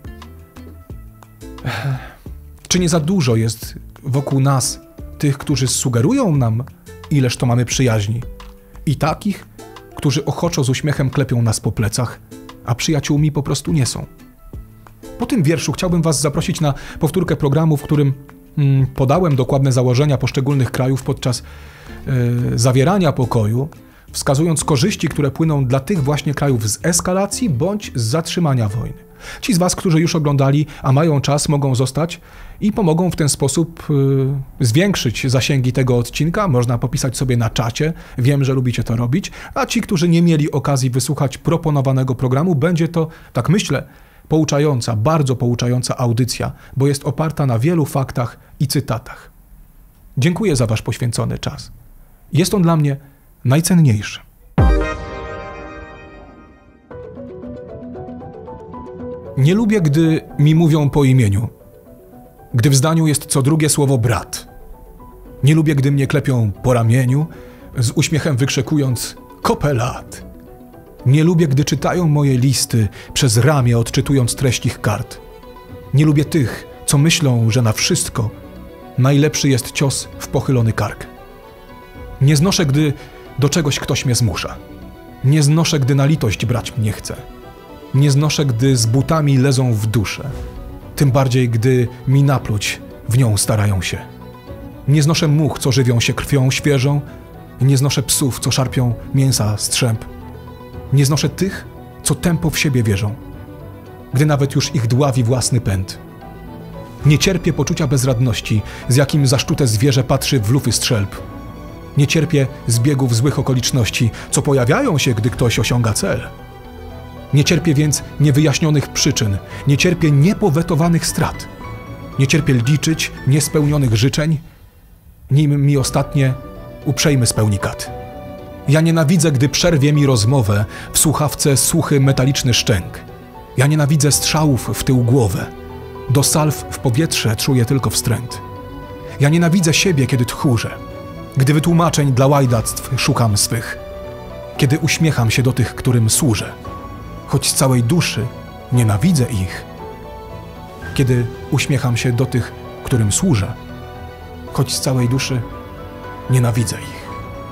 czy nie za dużo jest wokół nas tych, którzy sugerują nam, ileż to mamy przyjaźni, i takich, którzy ochoczo z uśmiechem klepią nas po plecach, a przyjaciółmi po prostu nie są. Po tym wierszu chciałbym was zaprosić na powtórkę programu, w którym mm, podałem dokładne założenia poszczególnych krajów podczas yy, zawierania pokoju, wskazując korzyści, które płyną dla tych właśnie krajów z eskalacji bądź z zatrzymania wojny. Ci z was, którzy już oglądali, a mają czas, mogą zostać i pomogą w ten sposób yy, zwiększyć zasięgi tego odcinka. Można popisać sobie na czacie, wiem, że lubicie to robić, a ci, którzy nie mieli okazji wysłuchać proponowanego programu, będzie to, tak myślę, pouczająca, bardzo pouczająca audycja, bo jest oparta na wielu faktach i cytatach. Dziękuję za wasz poświęcony czas. Jest on dla mnie najcenniejszy. Nie lubię, gdy mi mówią po imieniu, gdy w zdaniu jest co drugie słowo brat. Nie lubię, gdy mnie klepią po ramieniu, z uśmiechem wykrzykując kopę lat. Nie lubię, gdy czytają moje listy przez ramię, odczytując treść ich kart. Nie lubię tych, co myślą, że na wszystko najlepszy jest cios w pochylony kark. Nie znoszę, gdy do czegoś ktoś mnie zmusza. Nie znoszę, gdy na litość brać mnie chce. Nie znoszę, gdy z butami lezą w duszę. Tym bardziej, gdy mi napluć w nią starają się. Nie znoszę much, co żywią się krwią świeżą. Nie znoszę psów, co szarpią mięsa strzęp. Nie znoszę tych, co tępo w siebie wierzą, gdy nawet już ich dławi własny pęd. Nie cierpię poczucia bezradności, z jakim zaszczute zwierzę patrzy w lufy strzelb. Nie cierpię zbiegów złych okoliczności, co pojawiają się, gdy ktoś osiąga cel. Nie cierpię więc niewyjaśnionych przyczyn, nie cierpię niepowetowanych strat. Nie cierpię liczyć niespełnionych życzeń, nim mi ostatnie uprzejmy spełni kat. Ja nienawidzę, gdy przerwie mi rozmowę w słuchawce suchy metaliczny szczęk. Ja nienawidzę strzałów w tył głowę. Do salw w powietrze czuję tylko wstręt. Ja nienawidzę siebie, kiedy tchórzę, gdy wytłumaczeń dla łajdactw szukam swych, kiedy uśmiecham się do tych, którym służę, choć z całej duszy nienawidzę ich. Kiedy uśmiecham się do tych, którym służę, choć z całej duszy nienawidzę ich.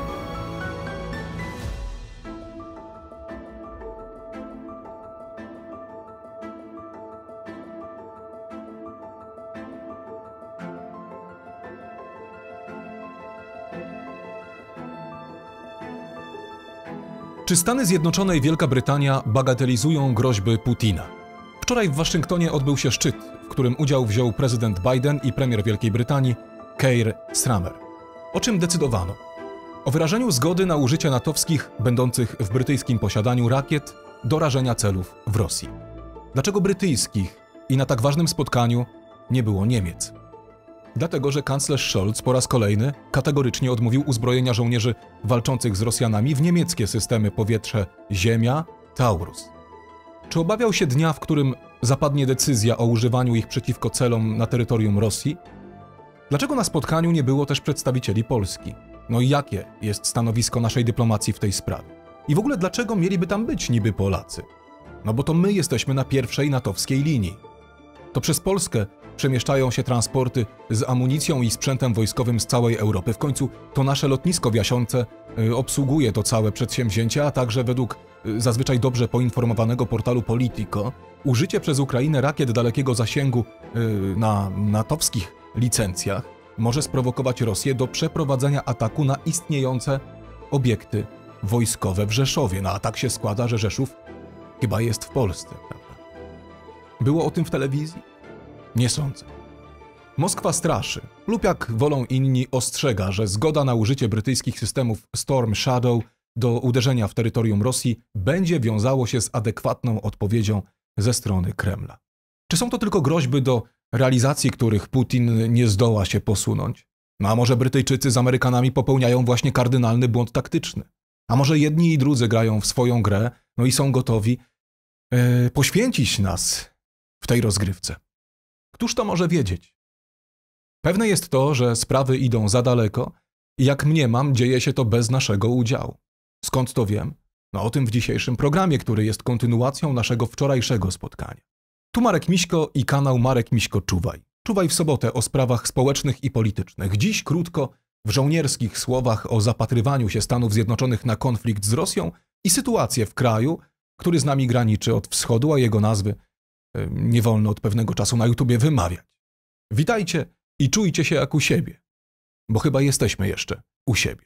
Czy Stany Zjednoczone i Wielka Brytania bagatelizują groźby Putina? Wczoraj w Waszyngtonie odbył się szczyt, w którym udział wziął prezydent Biden i premier Wielkiej Brytanii Keir Starmer. O czym decydowano? O wyrażeniu zgody na użycie natowskich, będących w brytyjskim posiadaniu rakiet, do rażenia celów w Rosji. Dlaczego brytyjskich i na tak ważnym spotkaniu nie było Niemiec? Dlatego, że kanclerz Scholz po raz kolejny kategorycznie odmówił uzbrojenia żołnierzy walczących z Rosjanami w niemieckie systemy powietrze-ziemia Taurus. Czy obawiał się dnia, w którym zapadnie decyzja o używaniu ich przeciwko celom na terytorium Rosji? Dlaczego na spotkaniu nie było też przedstawicieli Polski? No i jakie jest stanowisko naszej dyplomacji w tej sprawie? I w ogóle dlaczego mieliby tam być niby Polacy? No bo to my jesteśmy na pierwszej natowskiej linii. To przez Polskę przemieszczają się transporty z amunicją i sprzętem wojskowym z całej Europy. W końcu to nasze lotnisko w Jasionce y, obsługuje to całe przedsięwzięcie, a także według y, zazwyczaj dobrze poinformowanego portalu Politico użycie przez Ukrainę rakiet dalekiego zasięgu y, na natowskich licencjach może sprowokować Rosję do przeprowadzenia ataku na istniejące obiekty wojskowe w Rzeszowie. No a tak się składa, że Rzeszów chyba jest w Polsce, prawda? Było o tym w telewizji? Nie sądzę. Moskwa straszy, lub jak wolą inni ostrzega, że zgoda na użycie brytyjskich systemów Storm Shadow do uderzenia w terytorium Rosji będzie wiązało się z adekwatną odpowiedzią ze strony Kremla. Czy są to tylko groźby, do realizacji których Putin nie zdoła się posunąć? No a może Brytyjczycy z Amerykanami popełniają właśnie kardynalny błąd taktyczny? A może jedni i drudzy grają w swoją grę, no i są gotowi yy, poświęcić nas w tej rozgrywce? Któż to może wiedzieć? Pewne jest to, że sprawy idą za daleko i jak mniemam, dzieje się to bez naszego udziału. Skąd to wiem? No o tym w dzisiejszym programie, który jest kontynuacją naszego wczorajszego spotkania. Tu Marek Miśko i kanał Marek Miśko Czuwaj. Czuwaj w sobotę o sprawach społecznych i politycznych. Dziś krótko w żołnierskich słowach o zapatrywaniu się Stanów Zjednoczonych na konflikt z Rosją i sytuację w kraju, który z nami graniczy od wschodu, a jego nazwy nie wolno od pewnego czasu na YouTubie wymawiać. Witajcie i czujcie się jak u siebie, bo chyba jesteśmy jeszcze u siebie.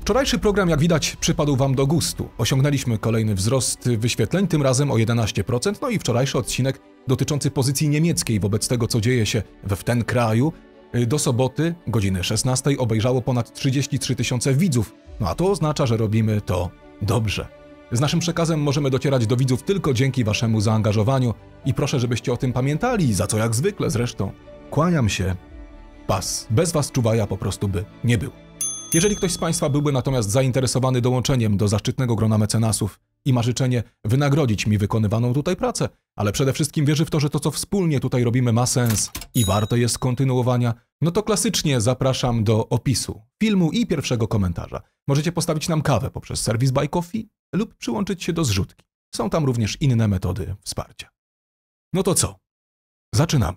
Wczorajszy program, jak widać, przypadł Wam do gustu. Osiągnęliśmy kolejny wzrost wyświetleń, tym razem o jedenaście procent, no i wczorajszy odcinek dotyczący pozycji niemieckiej wobec tego, co dzieje się w ten kraju. Do soboty, godziny szesnastej, obejrzało ponad trzydzieści trzy tysiące widzów, no a to oznacza, że robimy to dobrze. Z naszym przekazem możemy docierać do widzów tylko dzięki Waszemu zaangażowaniu i proszę, żebyście o tym pamiętali, za co jak zwykle zresztą kłaniam się. Pas. Bez Was Czuwaja po prostu by nie był. Jeżeli ktoś z Państwa byłby natomiast zainteresowany dołączeniem do zaszczytnego grona mecenasów i ma życzenie wynagrodzić mi wykonywaną tutaj pracę, ale przede wszystkim wierzy w to, że to, co wspólnie tutaj robimy, ma sens i warte jest kontynuowania, no to klasycznie zapraszam do opisu filmu i pierwszego komentarza. Możecie postawić nam kawę poprzez serwis Buy Coffee lub przyłączyć się do zrzutki. Są tam również inne metody wsparcia. No to co? Zaczynamy.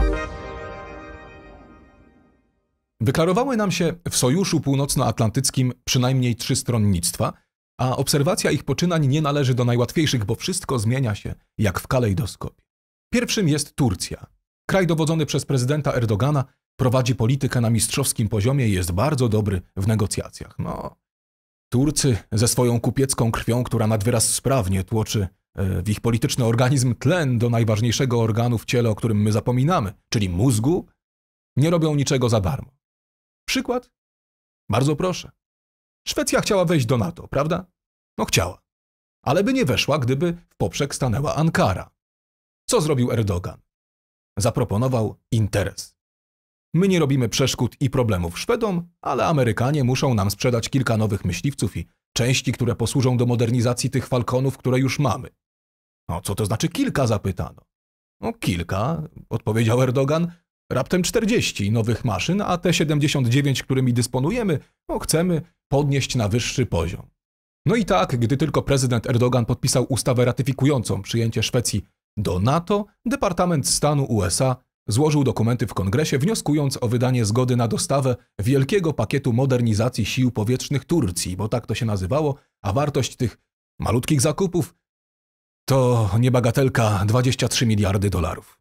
Wyklarowały nam się w Sojuszu Północnoatlantyckim przynajmniej trzy stronnictwa, a obserwacja ich poczynań nie należy do najłatwiejszych, bo wszystko zmienia się jak w kalejdoskopie. Pierwszym jest Turcja. Kraj dowodzony przez prezydenta Erdogana prowadzi politykę na mistrzowskim poziomie i jest bardzo dobry w negocjacjach. No, Turcy ze swoją kupiecką krwią, która nad wyraz sprawnie tłoczy w ich polityczny organizm tlen do najważniejszego organu w ciele, o którym my zapominamy, czyli mózgu, nie robią niczego za darmo. Przykład? Bardzo proszę. Szwecja chciała wejść do NATO, prawda? No chciała. Ale by nie weszła, gdyby w poprzek stanęła Ankara. Co zrobił Erdogan? Zaproponował interes. My nie robimy przeszkód i problemów Szwedom, ale Amerykanie muszą nam sprzedać kilka nowych myśliwców i części, które posłużą do modernizacji tych Falconów, które już mamy. No co to znaczy kilka, zapytano. No kilka, odpowiedział Erdogan, raptem czterdzieści nowych maszyn, a te siedemdziesiąt dziewięć, którymi dysponujemy, no chcemy podnieść na wyższy poziom. No i tak, gdy tylko prezydent Erdogan podpisał ustawę ratyfikującą przyjęcie Szwecji do NATO, Departament Stanu U S A złożył dokumenty w Kongresie, wnioskując o wydanie zgody na dostawę wielkiego pakietu modernizacji sił powietrznych Turcji, bo tak to się nazywało, a wartość tych malutkich zakupów to niebagatelka dwadzieścia trzy miliardy dolarów.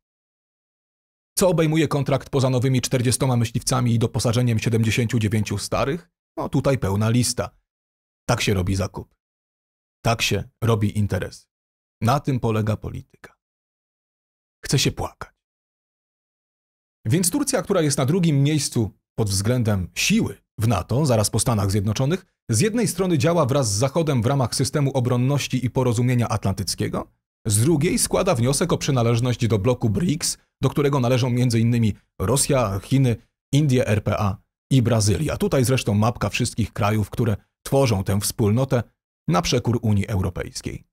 Co obejmuje kontrakt poza nowymi czterdziestoma myśliwcami i doposażeniem siedemdziesięciu dziewięciu starych? No tutaj pełna lista. Tak się robi zakup. Tak się robi interes. Na tym polega polityka. Chce się płakać. Więc Turcja, która jest na drugim miejscu pod względem siły w NATO, zaraz po Stanach Zjednoczonych, z jednej strony działa wraz z Zachodem w ramach systemu obronności i porozumienia atlantyckiego, z drugiej składa wniosek o przynależność do bloku B R I C S, do którego należą między innymi Rosja, Chiny, Indie, R P A i Brazylia. Tutaj zresztą mapka wszystkich krajów, które tworzą tę wspólnotę na przekór Unii Europejskiej.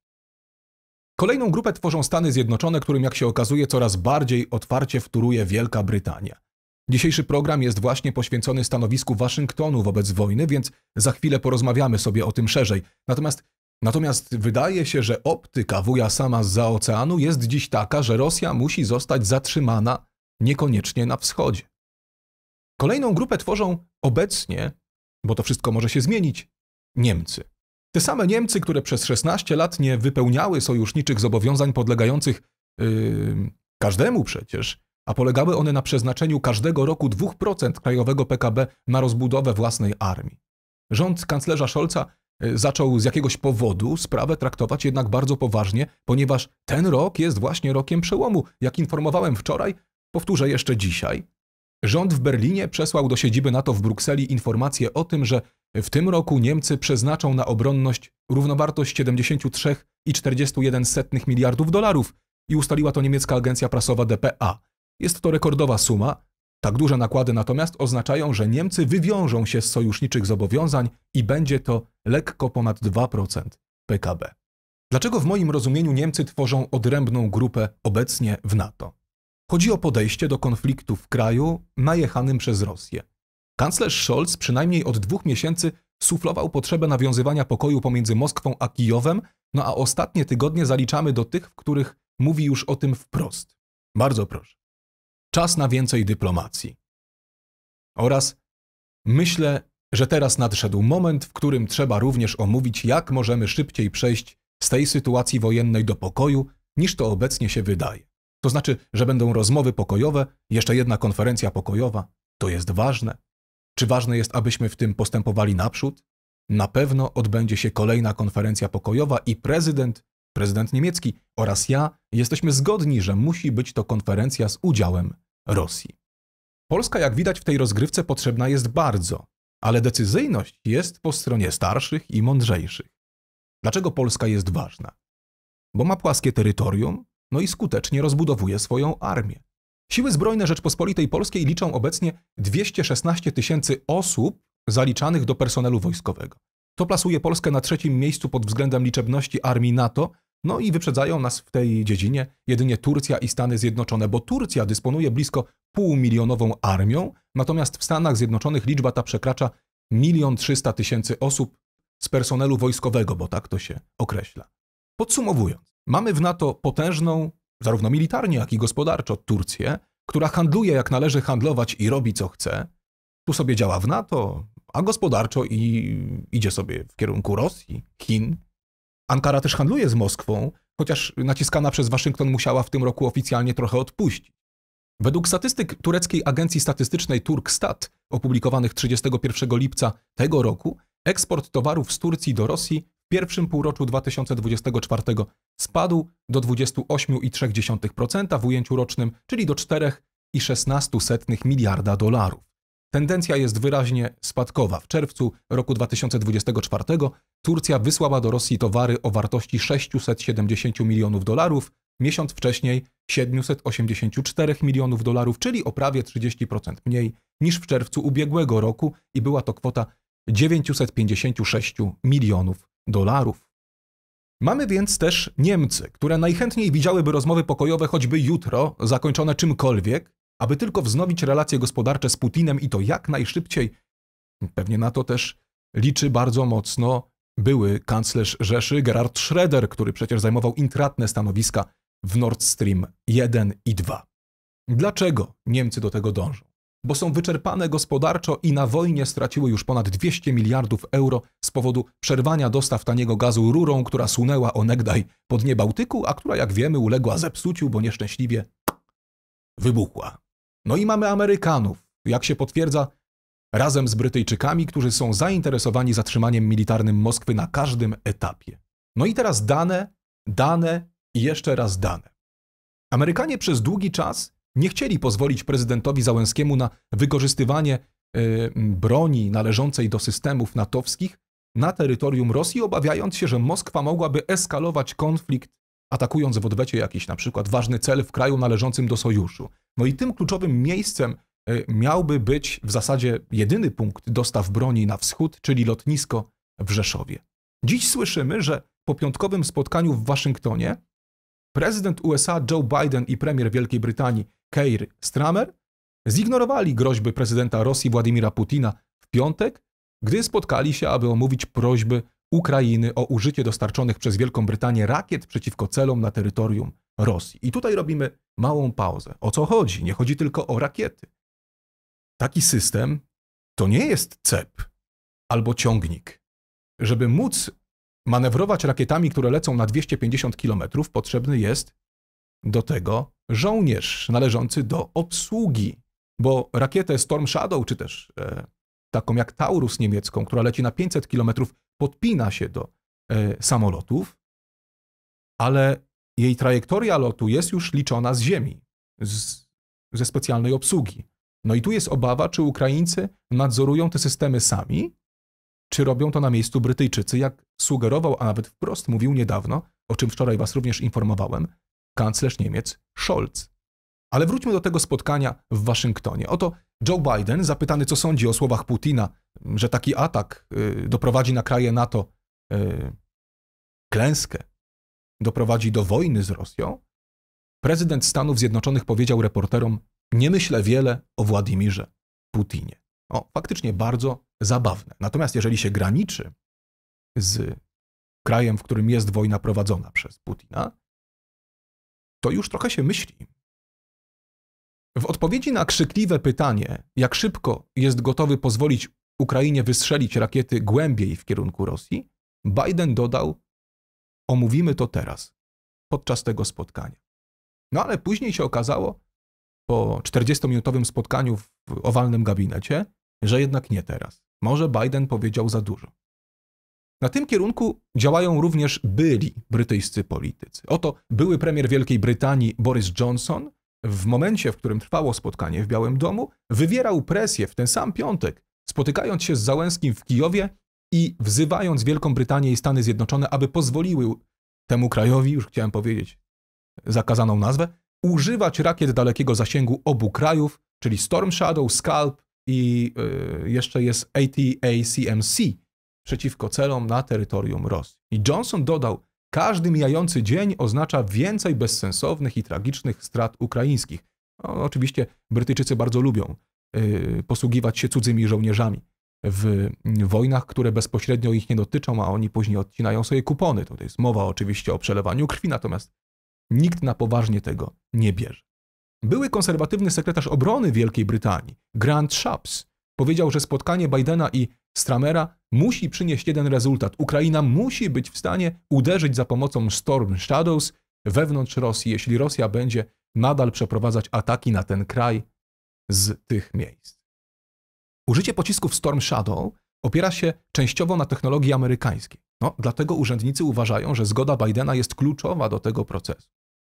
Kolejną grupę tworzą Stany Zjednoczone, którym, jak się okazuje, coraz bardziej otwarcie wtóruje Wielka Brytania. Dzisiejszy program jest właśnie poświęcony stanowisku Waszyngtonu wobec wojny, więc za chwilę porozmawiamy sobie o tym szerzej. Natomiast, natomiast wydaje się, że optyka wuja sama zza oceanu jest dziś taka, że Rosja musi zostać zatrzymana niekoniecznie na wschodzie. Kolejną grupę tworzą obecnie, bo to wszystko może się zmienić, Niemcy. Te same Niemcy, które przez szesnaście lat nie wypełniały sojuszniczych zobowiązań podlegających yy, każdemu przecież, a polegały one na przeznaczeniu każdego roku dwa procent krajowego P K B na rozbudowę własnej armii. Rząd kanclerza Scholza yy, zaczął z jakiegoś powodu sprawę traktować jednak bardzo poważnie, ponieważ ten rok jest właśnie rokiem przełomu. Jak informowałem wczoraj, powtórzę jeszcze dzisiaj. Rząd w Berlinie przesłał do siedziby NATO w Brukseli informację o tym, że w tym roku Niemcy przeznaczą na obronność równowartość siedemdziesiąt trzy przecinek czterdzieści jeden miliardów dolarów i ustaliła to niemiecka agencja prasowa D P A. Jest to rekordowa suma. Tak duże nakłady natomiast oznaczają, że Niemcy wywiążą się z sojuszniczych zobowiązań i będzie to lekko ponad dwa procent P K B. Dlaczego w moim rozumieniu Niemcy tworzą odrębną grupę obecnie w NATO? Chodzi o podejście do konfliktu w kraju najechanym przez Rosję. Kanclerz Scholz przynajmniej od dwóch miesięcy suflował potrzebę nawiązywania pokoju pomiędzy Moskwą a Kijowem, no a ostatnie tygodnie zaliczamy do tych, w których mówi już o tym wprost. Bardzo proszę. Czas na więcej dyplomacji. Oraz myślę, że teraz nadszedł moment, w którym trzeba również omówić, jak możemy szybciej przejść z tej sytuacji wojennej do pokoju, niż to obecnie się wydaje. To znaczy, że będą rozmowy pokojowe, jeszcze jedna konferencja pokojowa. To jest ważne. Czy ważne jest, abyśmy w tym postępowali naprzód? na pewno odbędzie się kolejna konferencja pokojowa i prezydent, prezydent niemiecki oraz ja jesteśmy zgodni, że musi być to konferencja z udziałem Rosji. Polska, jak widać, w tej rozgrywce potrzebna jest bardzo, ale decyzyjność jest po stronie starszych i mądrzejszych. Dlaczego Polska jest ważna? Bo ma płaskie terytorium, no i skutecznie rozbudowuje swoją armię. Siły Zbrojne Rzeczpospolitej Polskiej liczą obecnie dwieście szesnaście tysięcy osób zaliczanych do personelu wojskowego. To plasuje Polskę na trzecim miejscu pod względem liczebności armii NATO, no i wyprzedzają nas w tej dziedzinie jedynie Turcja i Stany Zjednoczone, bo Turcja dysponuje blisko półmilionową armią, natomiast w Stanach Zjednoczonych liczba ta przekracza milion trzysta tysięcy osób z personelu wojskowego, bo tak to się określa. Podsumowując, mamy w NATO potężną, zarówno militarnie, jak i gospodarczo, Turcję, która handluje jak należy handlować i robi co chce. Tu sobie działa w NATO, a gospodarczo i idzie sobie w kierunku Rosji, Chin. Ankara też handluje z Moskwą, chociaż naciskana przez Waszyngton musiała w tym roku oficjalnie trochę odpuścić. Według statystyk tureckiej agencji statystycznej Turkstat, opublikowanych trzydziestego pierwszego lipca tego roku, eksport towarów z Turcji do Rosji w pierwszym półroczu dwa tysiące dwudziestego czwartego spadł do dwudziestu ośmiu przecinek trzy procent w ujęciu rocznym, czyli do czterech przecinek szesnaście miliarda dolarów. Tendencja jest wyraźnie spadkowa. W czerwcu roku dwa tysiące dwudziestego czwartego Turcja wysłała do Rosji towary o wartości sześćset siedemdziesiąt milionów dolarów, miesiąc wcześniej siedemset osiemdziesiąt cztery milionów dolarów, czyli o prawie trzydzieści procent mniej niż w czerwcu ubiegłego roku i była to kwota dziewięćset pięćdziesiąt sześć milionów dolarów. Mamy więc też Niemcy, które najchętniej widziałyby rozmowy pokojowe choćby jutro, zakończone czymkolwiek, aby tylko wznowić relacje gospodarcze z Putinem i to jak najszybciej. Pewnie na to też liczy bardzo mocno były kanclerz Rzeszy Gerhard Schröder, który przecież zajmował intratne stanowiska w Nord Stream jeden i dwa. Dlaczego Niemcy do tego dążą? Bo są wyczerpane gospodarczo i na wojnie straciły już ponad dwieście miliardów euro z powodu przerwania dostaw taniego gazu rurą, która sunęła onegdaj po dnie Bałtyku, a która, jak wiemy, uległa zepsuciu, bo nieszczęśliwie wybuchła. No i mamy Amerykanów, jak się potwierdza, razem z Brytyjczykami, którzy są zainteresowani zatrzymaniem militarnym Moskwy na każdym etapie. No i teraz dane, dane i jeszcze raz dane. Amerykanie przez długi czas nie chcieli pozwolić prezydentowi Załęskiemu na wykorzystywanie y, broni należącej do systemów natowskich na terytorium Rosji, obawiając się, że Moskwa mogłaby eskalować konflikt, atakując w odwecie jakiś na przykład ważny cel w kraju należącym do sojuszu. No i tym kluczowym miejscem y, miałby być w zasadzie jedyny punkt dostaw broni na wschód, czyli lotnisko w Rzeszowie. Dziś słyszymy, że po piątkowym spotkaniu w Waszyngtonie prezydent U S A Joe Biden i premier Wielkiej Brytanii Keir Starmer zignorowali groźby prezydenta Rosji Władimira Putina w piątek, gdy spotkali się, aby omówić prośby Ukrainy o użycie dostarczonych przez Wielką Brytanię rakiet przeciwko celom na terytorium Rosji. I tutaj robimy małą pauzę. O co chodzi? Nie chodzi tylko o rakiety. Taki system to nie jest cep albo ciągnik. Żeby móc manewrować rakietami, które lecą na dwieście pięćdziesiąt kilometrów, potrzebny jest do tego żołnierz należący do obsługi, bo rakietę Storm Shadow, czy też e, taką jak Taurus niemiecką, która leci na pięćset kilometrów, podpina się do e, samolotów, ale jej trajektoria lotu jest już liczona z ziemi, z, ze specjalnej obsługi. No i tu jest obawa, czy Ukraińcy nadzorują te systemy sami, czy robią to na miejscu Brytyjczycy, jak sugerował, a nawet wprost mówił niedawno, o czym wczoraj was również informowałem, kanclerz Niemiec Scholz. Ale wróćmy do tego spotkania w Waszyngtonie. Oto Joe Biden, zapytany, co sądzi o słowach Putina, że taki atak y, doprowadzi na kraje NATO y, klęskę, doprowadzi do wojny z Rosją, prezydent Stanów Zjednoczonych powiedział reporterom: nie myślę wiele o Władimirze Putinie. O, faktycznie bardzo zabawne. Natomiast jeżeli się graniczy z krajem, w którym jest wojna prowadzona przez Putina, to już trochę się myśli. W odpowiedzi na krzykliwe pytanie, jak szybko jest gotowy pozwolić Ukrainie wystrzelić rakiety głębiej w kierunku Rosji, Biden dodał: omówimy to teraz, podczas tego spotkania. No ale później się okazało, po czterdziestominutowym spotkaniu w owalnym gabinecie, że jednak nie teraz. Może Biden powiedział za dużo. Na tym kierunku działają również byli brytyjscy politycy. Oto były premier Wielkiej Brytanii Boris Johnson w momencie, w którym trwało spotkanie w Białym Domu, wywierał presję w ten sam piątek, spotykając się z Załęskim w Kijowie i wzywając Wielką Brytanię i Stany Zjednoczone, aby pozwoliły temu krajowi, już chciałem powiedzieć zakazaną nazwę, używać rakiet dalekiego zasięgu obu krajów, czyli Storm Shadow, Scalp i yy, jeszcze jest A T A C M C przeciwko celom na terytorium Rosji. I Johnson dodał, każdy mijający dzień oznacza więcej bezsensownych i tragicznych strat ukraińskich. No, oczywiście Brytyjczycy bardzo lubią yy, posługiwać się cudzymi żołnierzami w wojnach, które bezpośrednio ich nie dotyczą, a oni później odcinają sobie kupony. To jest mowa oczywiście o przelewaniu krwi, natomiast nikt na poważnie tego nie bierze. Były konserwatywny sekretarz obrony Wielkiej Brytanii, Grant Shapps, powiedział, że spotkanie Bidena i Stramera musi przynieść jeden rezultat. Ukraina musi być w stanie uderzyć za pomocą Storm Shadows wewnątrz Rosji, jeśli Rosja będzie nadal przeprowadzać ataki na ten kraj z tych miejsc. Użycie pocisków Storm Shadow opiera się częściowo na technologii amerykańskiej. No, dlatego urzędnicy uważają, że zgoda Bidena jest kluczowa do tego procesu.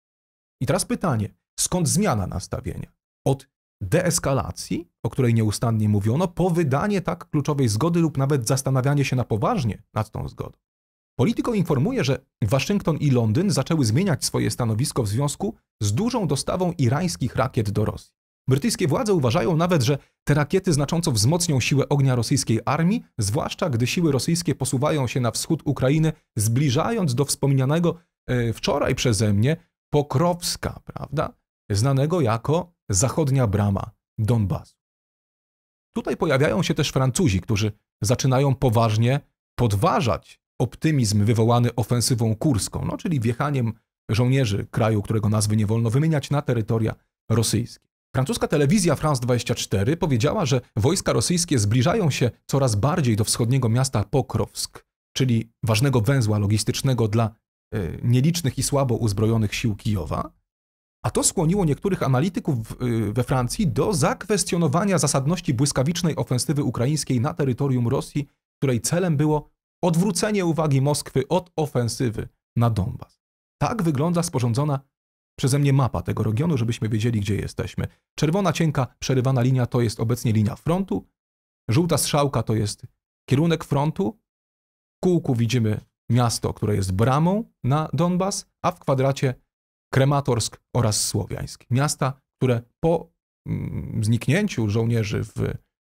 I teraz pytanie, skąd zmiana nastawienia? Od deeskalacji, o której nieustannie mówiono, po wydanie tak kluczowej zgody lub nawet zastanawianie się na poważnie nad tą zgodą. Politico informuje, że Waszyngton i Londyn zaczęły zmieniać swoje stanowisko w związku z dużą dostawą irańskich rakiet do Rosji. Brytyjskie władze uważają nawet, że te rakiety znacząco wzmocnią siłę ognia rosyjskiej armii, zwłaszcza gdy siły rosyjskie posuwają się na wschód Ukrainy, zbliżając do wspomnianego e, wczoraj przeze mnie Pokrowska, prawda? Znanego jako zachodnia brama Donbasu. Tutaj pojawiają się też Francuzi, którzy zaczynają poważnie podważać optymizm wywołany ofensywą kurską, no, czyli wjechaniem żołnierzy kraju, którego nazwy nie wolno wymieniać, na terytoria rosyjskie. Francuska telewizja France dwadzieścia cztery powiedziała, że wojska rosyjskie zbliżają się coraz bardziej do wschodniego miasta Pokrowsk, czyli ważnego węzła logistycznego dla y, nielicznych i słabo uzbrojonych sił Kijowa, a to skłoniło niektórych analityków y, we Francji do zakwestionowania zasadności błyskawicznej ofensywy ukraińskiej na terytorium Rosji, której celem było odwrócenie uwagi Moskwy od ofensywy na Donbas. Tak wygląda sporządzona przeze mnie mapa tego regionu, żebyśmy wiedzieli, gdzie jesteśmy. Czerwona, cienka, przerywana linia to jest obecnie linia frontu. Żółta strzałka to jest kierunek frontu. W kółku widzimy miasto, które jest bramą na Donbas, a w kwadracie Krematorsk oraz Słowiańsk. Miasta, które po mm, zniknięciu żołnierzy w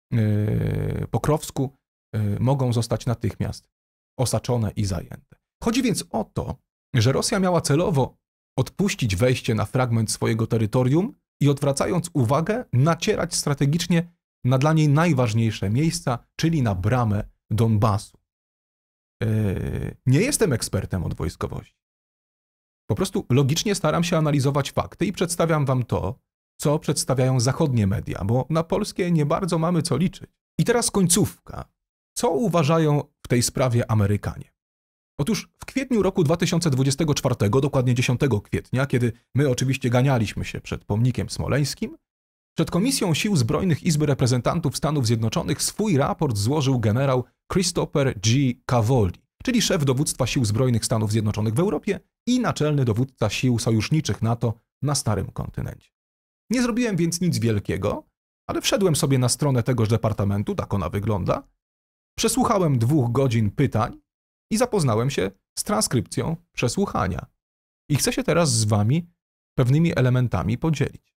yy, Pokrowsku yy, mogą zostać natychmiast osaczone i zajęte. Chodzi więc o to, że Rosja miała celowo odpuścić wejście na fragment swojego terytorium i odwracając uwagę, nacierać strategicznie na dla niej najważniejsze miejsca, czyli na bramę Donbasu. Yy, nie jestem ekspertem od wojskowości. Po prostu logicznie staram się analizować fakty i przedstawiam wam to, co przedstawiają zachodnie media, bo na polskie nie bardzo mamy co liczyć. I teraz końcówka. Co uważają w tej sprawie Amerykanie? Otóż w kwietniu roku dwa tysiące dwudziestego czwartego, dokładnie dziesiątego kwietnia, kiedy my oczywiście ganialiśmy się przed pomnikiem smoleńskim, przed Komisją Sił Zbrojnych Izby Reprezentantów Stanów Zjednoczonych swój raport złożył generał Christopher G. Cavalli, czyli szef dowództwa Sił Zbrojnych Stanów Zjednoczonych w Europie i naczelny dowódca sił sojuszniczych NATO na Starym Kontynencie. Nie zrobiłem więc nic wielkiego, ale wszedłem sobie na stronę tegoż departamentu, tak ona wygląda, przesłuchałem dwóch godzin pytań i zapoznałem się z transkrypcją przesłuchania. I chcę się teraz z wami pewnymi elementami podzielić.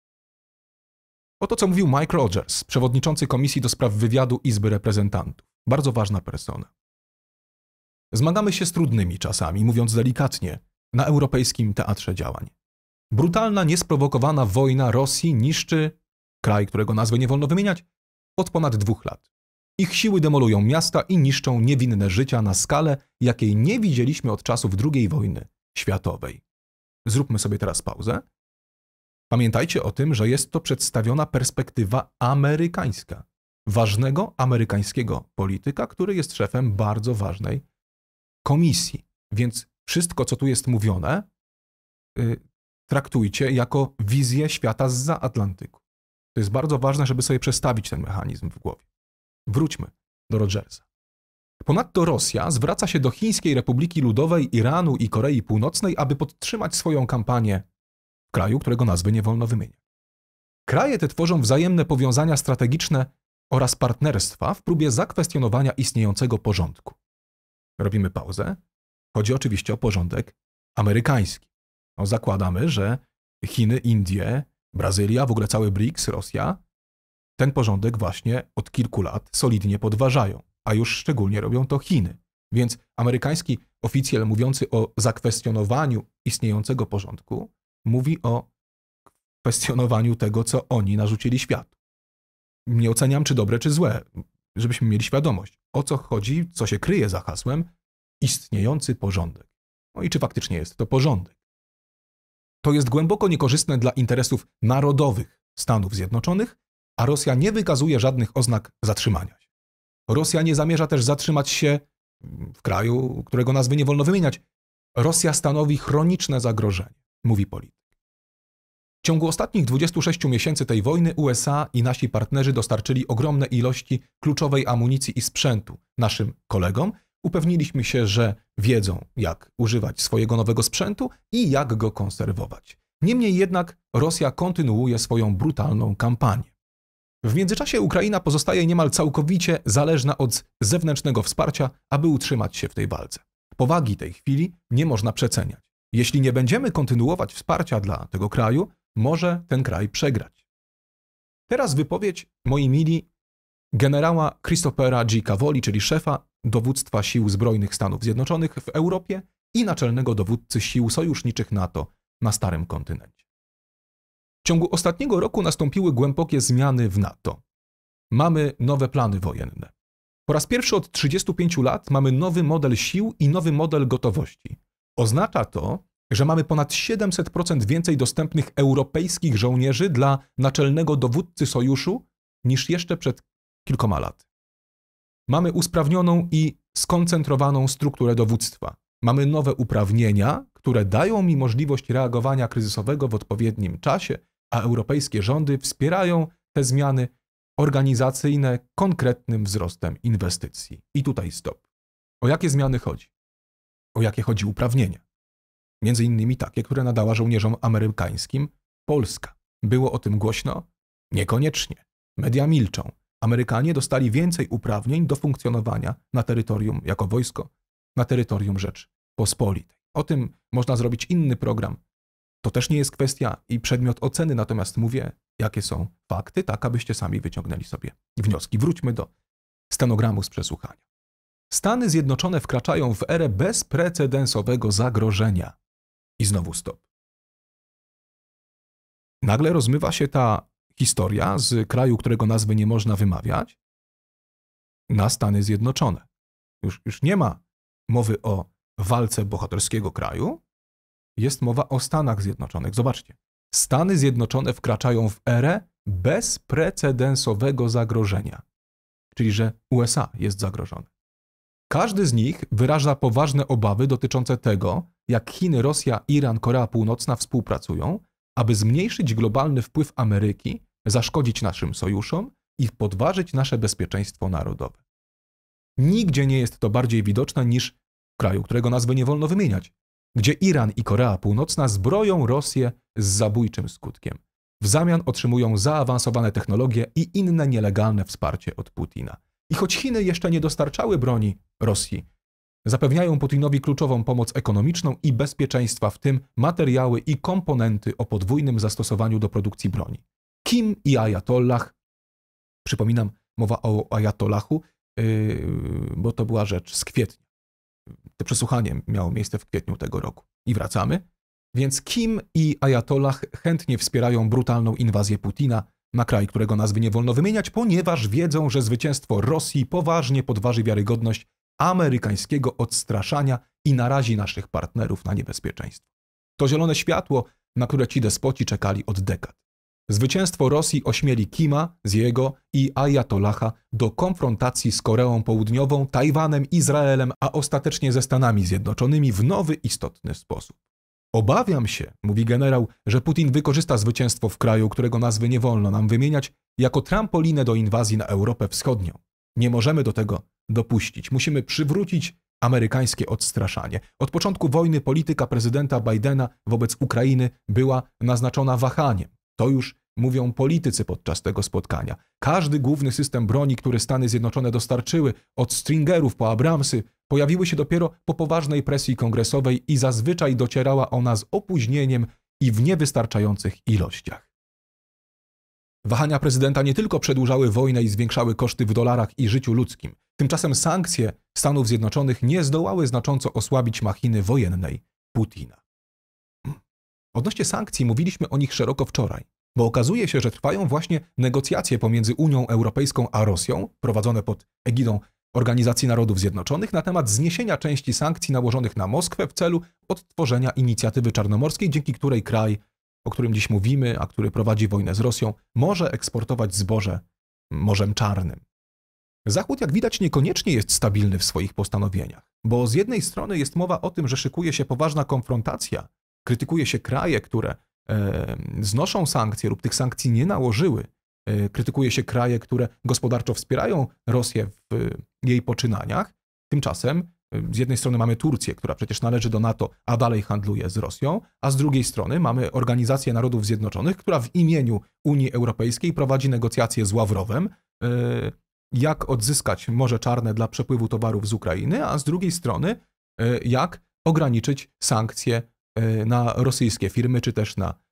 Oto co mówił Mike Rogers, przewodniczący Komisji do Spraw Wywiadu Izby Reprezentantów. Bardzo ważna persona. Zmagamy się z trudnymi czasami, mówiąc delikatnie, na europejskim teatrze działań. Brutalna, niesprowokowana wojna Rosji niszczy kraj, którego nazwy nie wolno wymieniać, od ponad dwóch lat. Ich siły demolują miasta i niszczą niewinne życia na skalę, jakiej nie widzieliśmy od czasów drugiej wojny światowej. Zróbmy sobie teraz pauzę. Pamiętajcie o tym, że jest to przedstawiona perspektywa amerykańska. Ważnego amerykańskiego polityka, który jest szefem bardzo ważnej komisji. Więc wszystko, co tu jest mówione, yy, traktujcie jako wizję świata zza Atlantyku. To jest bardzo ważne, żeby sobie przestawić ten mechanizm w głowie. Wróćmy do Rogersa. Ponadto Rosja zwraca się do Chińskiej Republiki Ludowej, Iranu i Korei Północnej, aby podtrzymać swoją kampanię w kraju, którego nazwy nie wolno wymieniać. Kraje te tworzą wzajemne powiązania strategiczne oraz partnerstwa w próbie zakwestionowania istniejącego porządku. Robimy pauzę. Chodzi oczywiście o porządek amerykański. No, zakładamy, że Chiny, Indie, Brazylia, w ogóle cały briks, Rosja, ten porządek właśnie od kilku lat solidnie podważają, a już szczególnie robią to Chiny. Więc amerykański oficjel mówiący o zakwestionowaniu istniejącego porządku mówi o kwestionowaniu tego, co oni narzucili światu. Nie oceniam, czy dobre, czy złe, żebyśmy mieli świadomość, o co chodzi, co się kryje za hasłem istniejący porządek. No i czy faktycznie jest to porządek. To jest głęboko niekorzystne dla interesów narodowych Stanów Zjednoczonych, a Rosja nie wykazuje żadnych oznak zatrzymania się. Rosja nie zamierza też zatrzymać się w kraju, którego nazwy nie wolno wymieniać. Rosja stanowi chroniczne zagrożenie, mówi polityk. W ciągu ostatnich dwudziestu sześciu miesięcy tej wojny U S A i nasi partnerzy dostarczyli ogromne ilości kluczowej amunicji i sprzętu naszym kolegom. Upewniliśmy się, że wiedzą, jak używać swojego nowego sprzętu i jak go konserwować. Niemniej jednak Rosja kontynuuje swoją brutalną kampanię. W międzyczasie Ukraina pozostaje niemal całkowicie zależna od zewnętrznego wsparcia, aby utrzymać się w tej walce. Powagi tej chwili nie można przeceniać. Jeśli nie będziemy kontynuować wsparcia dla tego kraju, może ten kraj przegrać. Teraz wypowiedź, moi mili, generała Christophera G. Cavoli, czyli szefa dowództwa sił zbrojnych Stanów Zjednoczonych w Europie i naczelnego dowódcy sił sojuszniczych NATO na Starym Kontynencie. W ciągu ostatniego roku nastąpiły głębokie zmiany w NATO. Mamy nowe plany wojenne. Po raz pierwszy od trzydziestu pięciu lat mamy nowy model sił i nowy model gotowości. Oznacza to, że mamy ponad siedemset procent więcej dostępnych europejskich żołnierzy dla naczelnego dowódcy sojuszu niż jeszcze przed kilkoma laty. Mamy usprawnioną i skoncentrowaną strukturę dowództwa. Mamy nowe uprawnienia, które dają mi możliwość reagowania kryzysowego w odpowiednim czasie, a europejskie rządy wspierają te zmiany organizacyjne konkretnym wzrostem inwestycji. I tutaj stop. O jakie zmiany chodzi? O jakie chodzi uprawnienia? Między innymi takie, które nadała żołnierzom amerykańskim Polska. Było o tym głośno? Niekoniecznie. Media milczą. Amerykanie dostali więcej uprawnień do funkcjonowania na terytorium jako wojsko, na terytorium Rzeczpospolitej. O tym można zrobić inny program. To też nie jest kwestia i przedmiot oceny, natomiast mówię, jakie są fakty, tak abyście sami wyciągnęli sobie wnioski. Wróćmy do stenogramu z przesłuchania. Stany Zjednoczone wkraczają w erę bezprecedensowego zagrożenia. I znowu stop. Nagle rozmywa się ta historia z kraju, którego nazwy nie można wymawiać, na Stany Zjednoczone. Już, już nie ma mowy o walce bohaterskiego kraju, jest mowa o Stanach Zjednoczonych. Zobaczcie, Stany Zjednoczone wkraczają w erę bezprecedensowego zagrożenia, czyli że U S A jest zagrożone. Każdy z nich wyraża poważne obawy dotyczące tego, jak Chiny, Rosja, Iran, Korea Północna współpracują, aby zmniejszyć globalny wpływ Ameryki, zaszkodzić naszym sojuszom i podważyć nasze bezpieczeństwo narodowe. Nigdzie nie jest to bardziej widoczne niż w kraju, którego nazwy nie wolno wymieniać, gdzie Iran i Korea Północna zbroją Rosję z zabójczym skutkiem. W zamian otrzymują zaawansowane technologie i inne nielegalne wsparcie od Putina. I choć Chiny jeszcze nie dostarczały broni Rosji, zapewniają Putinowi kluczową pomoc ekonomiczną i bezpieczeństwa, w tym materiały i komponenty o podwójnym zastosowaniu do produkcji broni. Kim i Ajatollah, przypominam, mowa o Ajatolahu, yy, bo to była rzecz z kwietnia. To przesłuchanie miało miejsce w kwietniu tego roku. I wracamy. Więc Kim i Ajatollah chętnie wspierają brutalną inwazję Putina na kraj, którego nazwy nie wolno wymieniać, ponieważ wiedzą, że zwycięstwo Rosji poważnie podważy wiarygodność amerykańskiego odstraszania i narazi naszych partnerów na niebezpieczeństwo. To zielone światło, na które ci despoci czekali od dekad. Zwycięstwo Rosji ośmieli Kima z jego i Ajatollaha do konfrontacji z Koreą Południową, Tajwanem, Izraelem, a ostatecznie ze Stanami Zjednoczonymi w nowy, istotny sposób. Obawiam się, mówi generał, że Putin wykorzysta zwycięstwo w kraju, którego nazwy nie wolno nam wymieniać, jako trampolinę do inwazji na Europę Wschodnią. Nie możemy do tego dopuścić. Musimy przywrócić amerykańskie odstraszanie. Od początku wojny polityka prezydenta Bidena wobec Ukrainy była naznaczona wahaniem. To już mówią politycy podczas tego spotkania. Każdy główny system broni, który Stany Zjednoczone dostarczyły, od Stringerów po Abramsy, pojawiły się dopiero po poważnej presji kongresowej i zazwyczaj docierała ona z opóźnieniem i w niewystarczających ilościach. Wahania prezydenta nie tylko przedłużały wojnę i zwiększały koszty w dolarach i życiu ludzkim. Tymczasem sankcje Stanów Zjednoczonych nie zdołały znacząco osłabić machiny wojennej Putina. Odnośnie sankcji mówiliśmy o nich szeroko wczoraj, bo okazuje się, że trwają właśnie negocjacje pomiędzy Unią Europejską a Rosją, prowadzone pod egidą Organizacji Narodów Zjednoczonych, na temat zniesienia części sankcji nałożonych na Moskwę w celu odtworzenia inicjatywy czarnomorskiej, dzięki której kraj, o którym dziś mówimy, a który prowadzi wojnę z Rosją, może eksportować zboże Morzem Czarnym. Zachód, jak widać, niekoniecznie jest stabilny w swoich postanowieniach, bo z jednej strony jest mowa o tym, że szykuje się poważna konfrontacja, krytykuje się kraje, które e, znoszą sankcje lub tych sankcji nie nałożyły, e, krytykuje się kraje, które gospodarczo wspierają Rosję w e, jej poczynaniach. Tymczasem e, z jednej strony mamy Turcję, która przecież należy do NATO, a dalej handluje z Rosją, a z drugiej strony mamy Organizację Narodów Zjednoczonych, która w imieniu Unii Europejskiej prowadzi negocjacje z Ławrowem, e, jak odzyskać Morze Czarne dla przepływu towarów z Ukrainy, a z drugiej strony jak ograniczyć sankcje na rosyjskie firmy, czy też na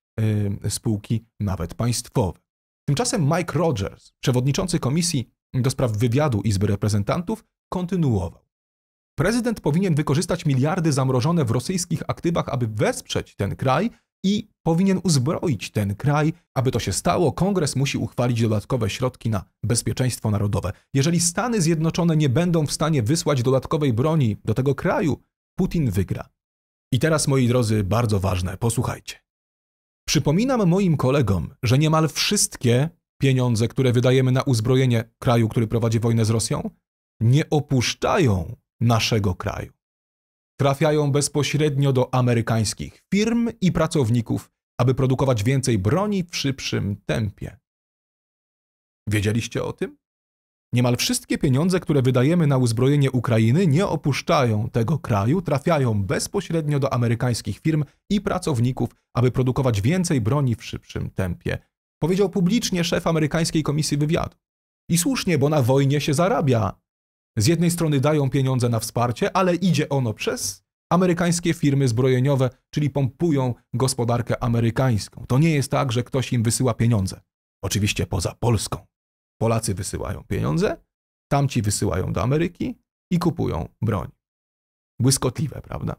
spółki nawet państwowe. Tymczasem Mike Rogers, przewodniczący Komisji do Spraw Wywiadu Izby Reprezentantów, kontynuował. Prezydent powinien wykorzystać miliardy zamrożone w rosyjskich aktywach, aby wesprzeć ten kraj i powinien uzbroić ten kraj. Aby to się stało, Kongres musi uchwalić dodatkowe środki na bezpieczeństwo narodowe. Jeżeli Stany Zjednoczone nie będą w stanie wysłać dodatkowej broni do tego kraju, Putin wygra. I teraz, moi drodzy, bardzo ważne, posłuchajcie. Przypominam moim kolegom, że niemal wszystkie pieniądze, które wydajemy na uzbrojenie kraju, który prowadzi wojnę z Rosją, nie opuszczają naszego kraju. Trafiają bezpośrednio do amerykańskich firm i pracowników, aby produkować więcej broni w szybszym tempie. Wiedzieliście o tym? Niemal wszystkie pieniądze, które wydajemy na uzbrojenie Ukrainy, nie opuszczają tego kraju, trafiają bezpośrednio do amerykańskich firm i pracowników, aby produkować więcej broni w szybszym tempie, powiedział publicznie szef amerykańskiej Komisji Wywiadu. I słusznie, bo na wojnie się zarabia. Z jednej strony dają pieniądze na wsparcie, ale idzie ono przez amerykańskie firmy zbrojeniowe, czyli pompują gospodarkę amerykańską. To nie jest tak, że ktoś im wysyła pieniądze. Oczywiście poza Polską. Polacy wysyłają pieniądze, tamci wysyłają do Ameryki i kupują broń. Błyskotliwe, prawda?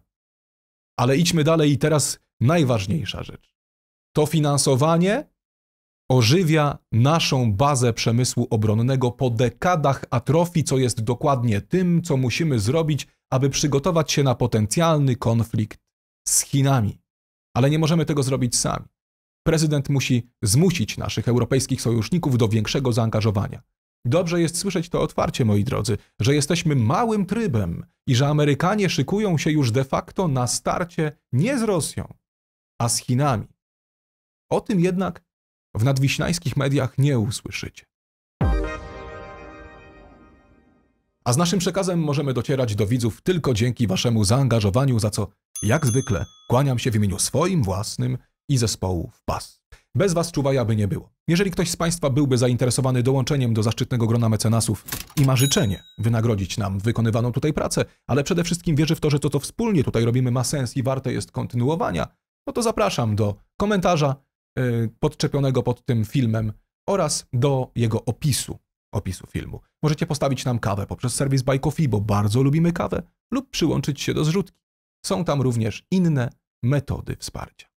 Ale idźmy dalej i teraz najważniejsza rzecz. To finansowanie ożywia naszą bazę przemysłu obronnego po dekadach atrofii, co jest dokładnie tym, co musimy zrobić, aby przygotować się na potencjalny konflikt z Chinami. Ale nie możemy tego zrobić sami. Prezydent musi zmusić naszych europejskich sojuszników do większego zaangażowania. Dobrze jest słyszeć to otwarcie, moi drodzy, że jesteśmy małym trybem i że Amerykanie szykują się już de facto na starcie nie z Rosją, a z Chinami. O tym jednak w nadwiślańskich mediach nie usłyszycie. A z naszym przekazem możemy docierać do widzów tylko dzięki waszemu zaangażowaniu, za co jak zwykle kłaniam się w imieniu swoim własnym i zespołu w pas. Bez was czuwaja by nie było. Jeżeli ktoś z państwa byłby zainteresowany dołączeniem do zaszczytnego grona mecenasów i ma życzenie wynagrodzić nam wykonywaną tutaj pracę, ale przede wszystkim wierzy w to, że to, co wspólnie tutaj robimy, ma sens i warte jest kontynuowania, no to zapraszam do komentarza yy, podczepionego pod tym filmem oraz do jego opisu, opisu filmu. Możecie postawić nam kawę poprzez serwis Buy Coffee, bo bardzo lubimy kawę, lub przyłączyć się do zrzutki. Są tam również inne metody wsparcia.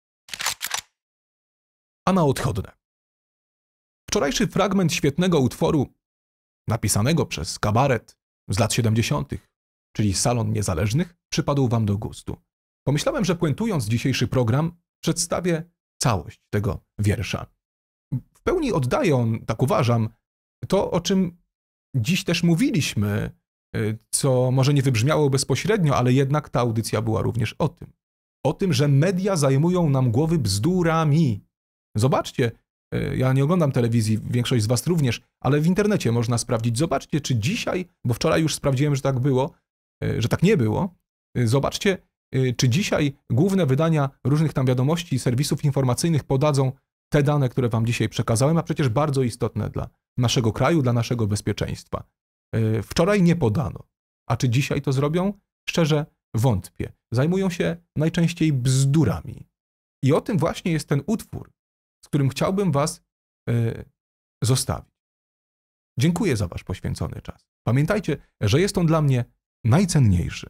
A na odchodne. Wczorajszy fragment świetnego utworu napisanego przez kabaret z lat siedemdziesiątych, czyli Salon Niezależnych, przypadł wam do gustu. Pomyślałem, że puentując dzisiejszy program, przedstawię całość tego wiersza. W pełni oddaje on, tak uważam, to, o czym dziś też mówiliśmy, co może nie wybrzmiało bezpośrednio, ale jednak ta audycja była również o tym. O tym, że media zajmują nam głowy bzdurami. Zobaczcie, Ja nie oglądam telewizji, większość z was również, ale w internecie można sprawdzić. Zobaczcie, czy dzisiaj, bo wczoraj już sprawdziłem, że tak było, że tak nie było. Zobaczcie, czy dzisiaj główne wydania różnych tam wiadomości i serwisów informacyjnych podadzą te dane, które wam dzisiaj przekazałem, a przecież bardzo istotne dla naszego kraju, dla naszego bezpieczeństwa. Wczoraj nie podano. A czy dzisiaj to zrobią? Szczerze wątpię. Zajmują się najczęściej bzdurami. I o tym właśnie jest ten utwór, z którym chciałbym was y, zostawić. Dziękuję za wasz poświęcony czas. Pamiętajcie, że jest on dla mnie najcenniejszy.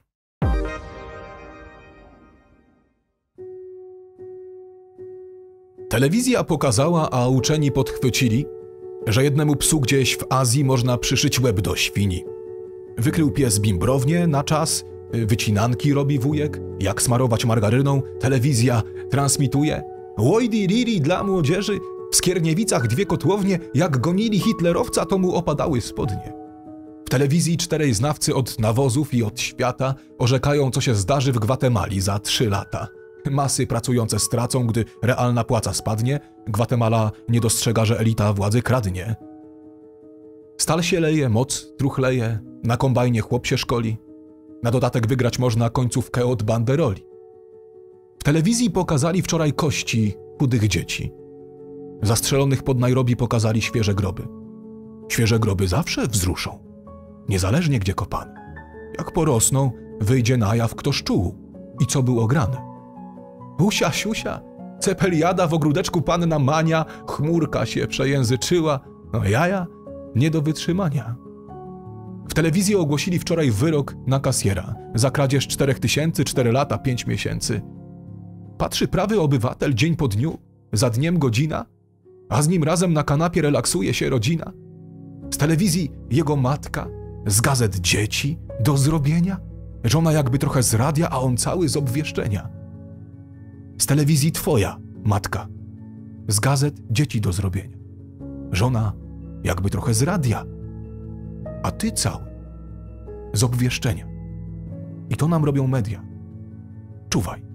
Telewizja pokazała, a uczeni podchwycili, że jednemu psu gdzieś w Azji można przyszyć łeb do świni. Wykrył pies bimbrownię na czas, wycinanki robi wujek, jak smarować margaryną, telewizja transmituje. Łojdi riri dla młodzieży, w Skierniewicach dwie kotłownie, jak gonili hitlerowca, to mu opadały spodnie. W telewizji czterej znawcy od nawozów i od świata orzekają, co się zdarzy w Gwatemali za trzy lata. Masy pracujące stracą, gdy realna płaca spadnie, Gwatemala nie dostrzega, że elita władzy kradnie. Stal się leje, moc truchleje, na kombajnie chłop się szkoli. Na dodatek wygrać można końcówkę od banderoli. W telewizji pokazali wczoraj kości chudych dzieci. Zastrzelonych pod Nairobi pokazali świeże groby. Świeże groby zawsze wzruszą, niezależnie gdzie kopane. Jak porosną, wyjdzie na jaw, kto szczuł i co było grane. Usia, siusia, cepeliada w ogródeczku panna Mania, chmurka się przejęzyczyła, no jaja nie do wytrzymania. W telewizji ogłosili wczoraj wyrok na kasjera za kradzież czterech tysięcy, cztery lata, pięć miesięcy. Patrzy prawy obywatel dzień po dniu, za dniem godzina, a z nim razem na kanapie relaksuje się rodzina. Z telewizji jego matka, z gazet dzieci do zrobienia, żona jakby trochę z radia, a on cały z obwieszczenia. Z telewizji twoja matka, z gazet dzieci do zrobienia, żona jakby trochę z radia, a ty cały z obwieszczenia. I to nam robią media. Czuwaj.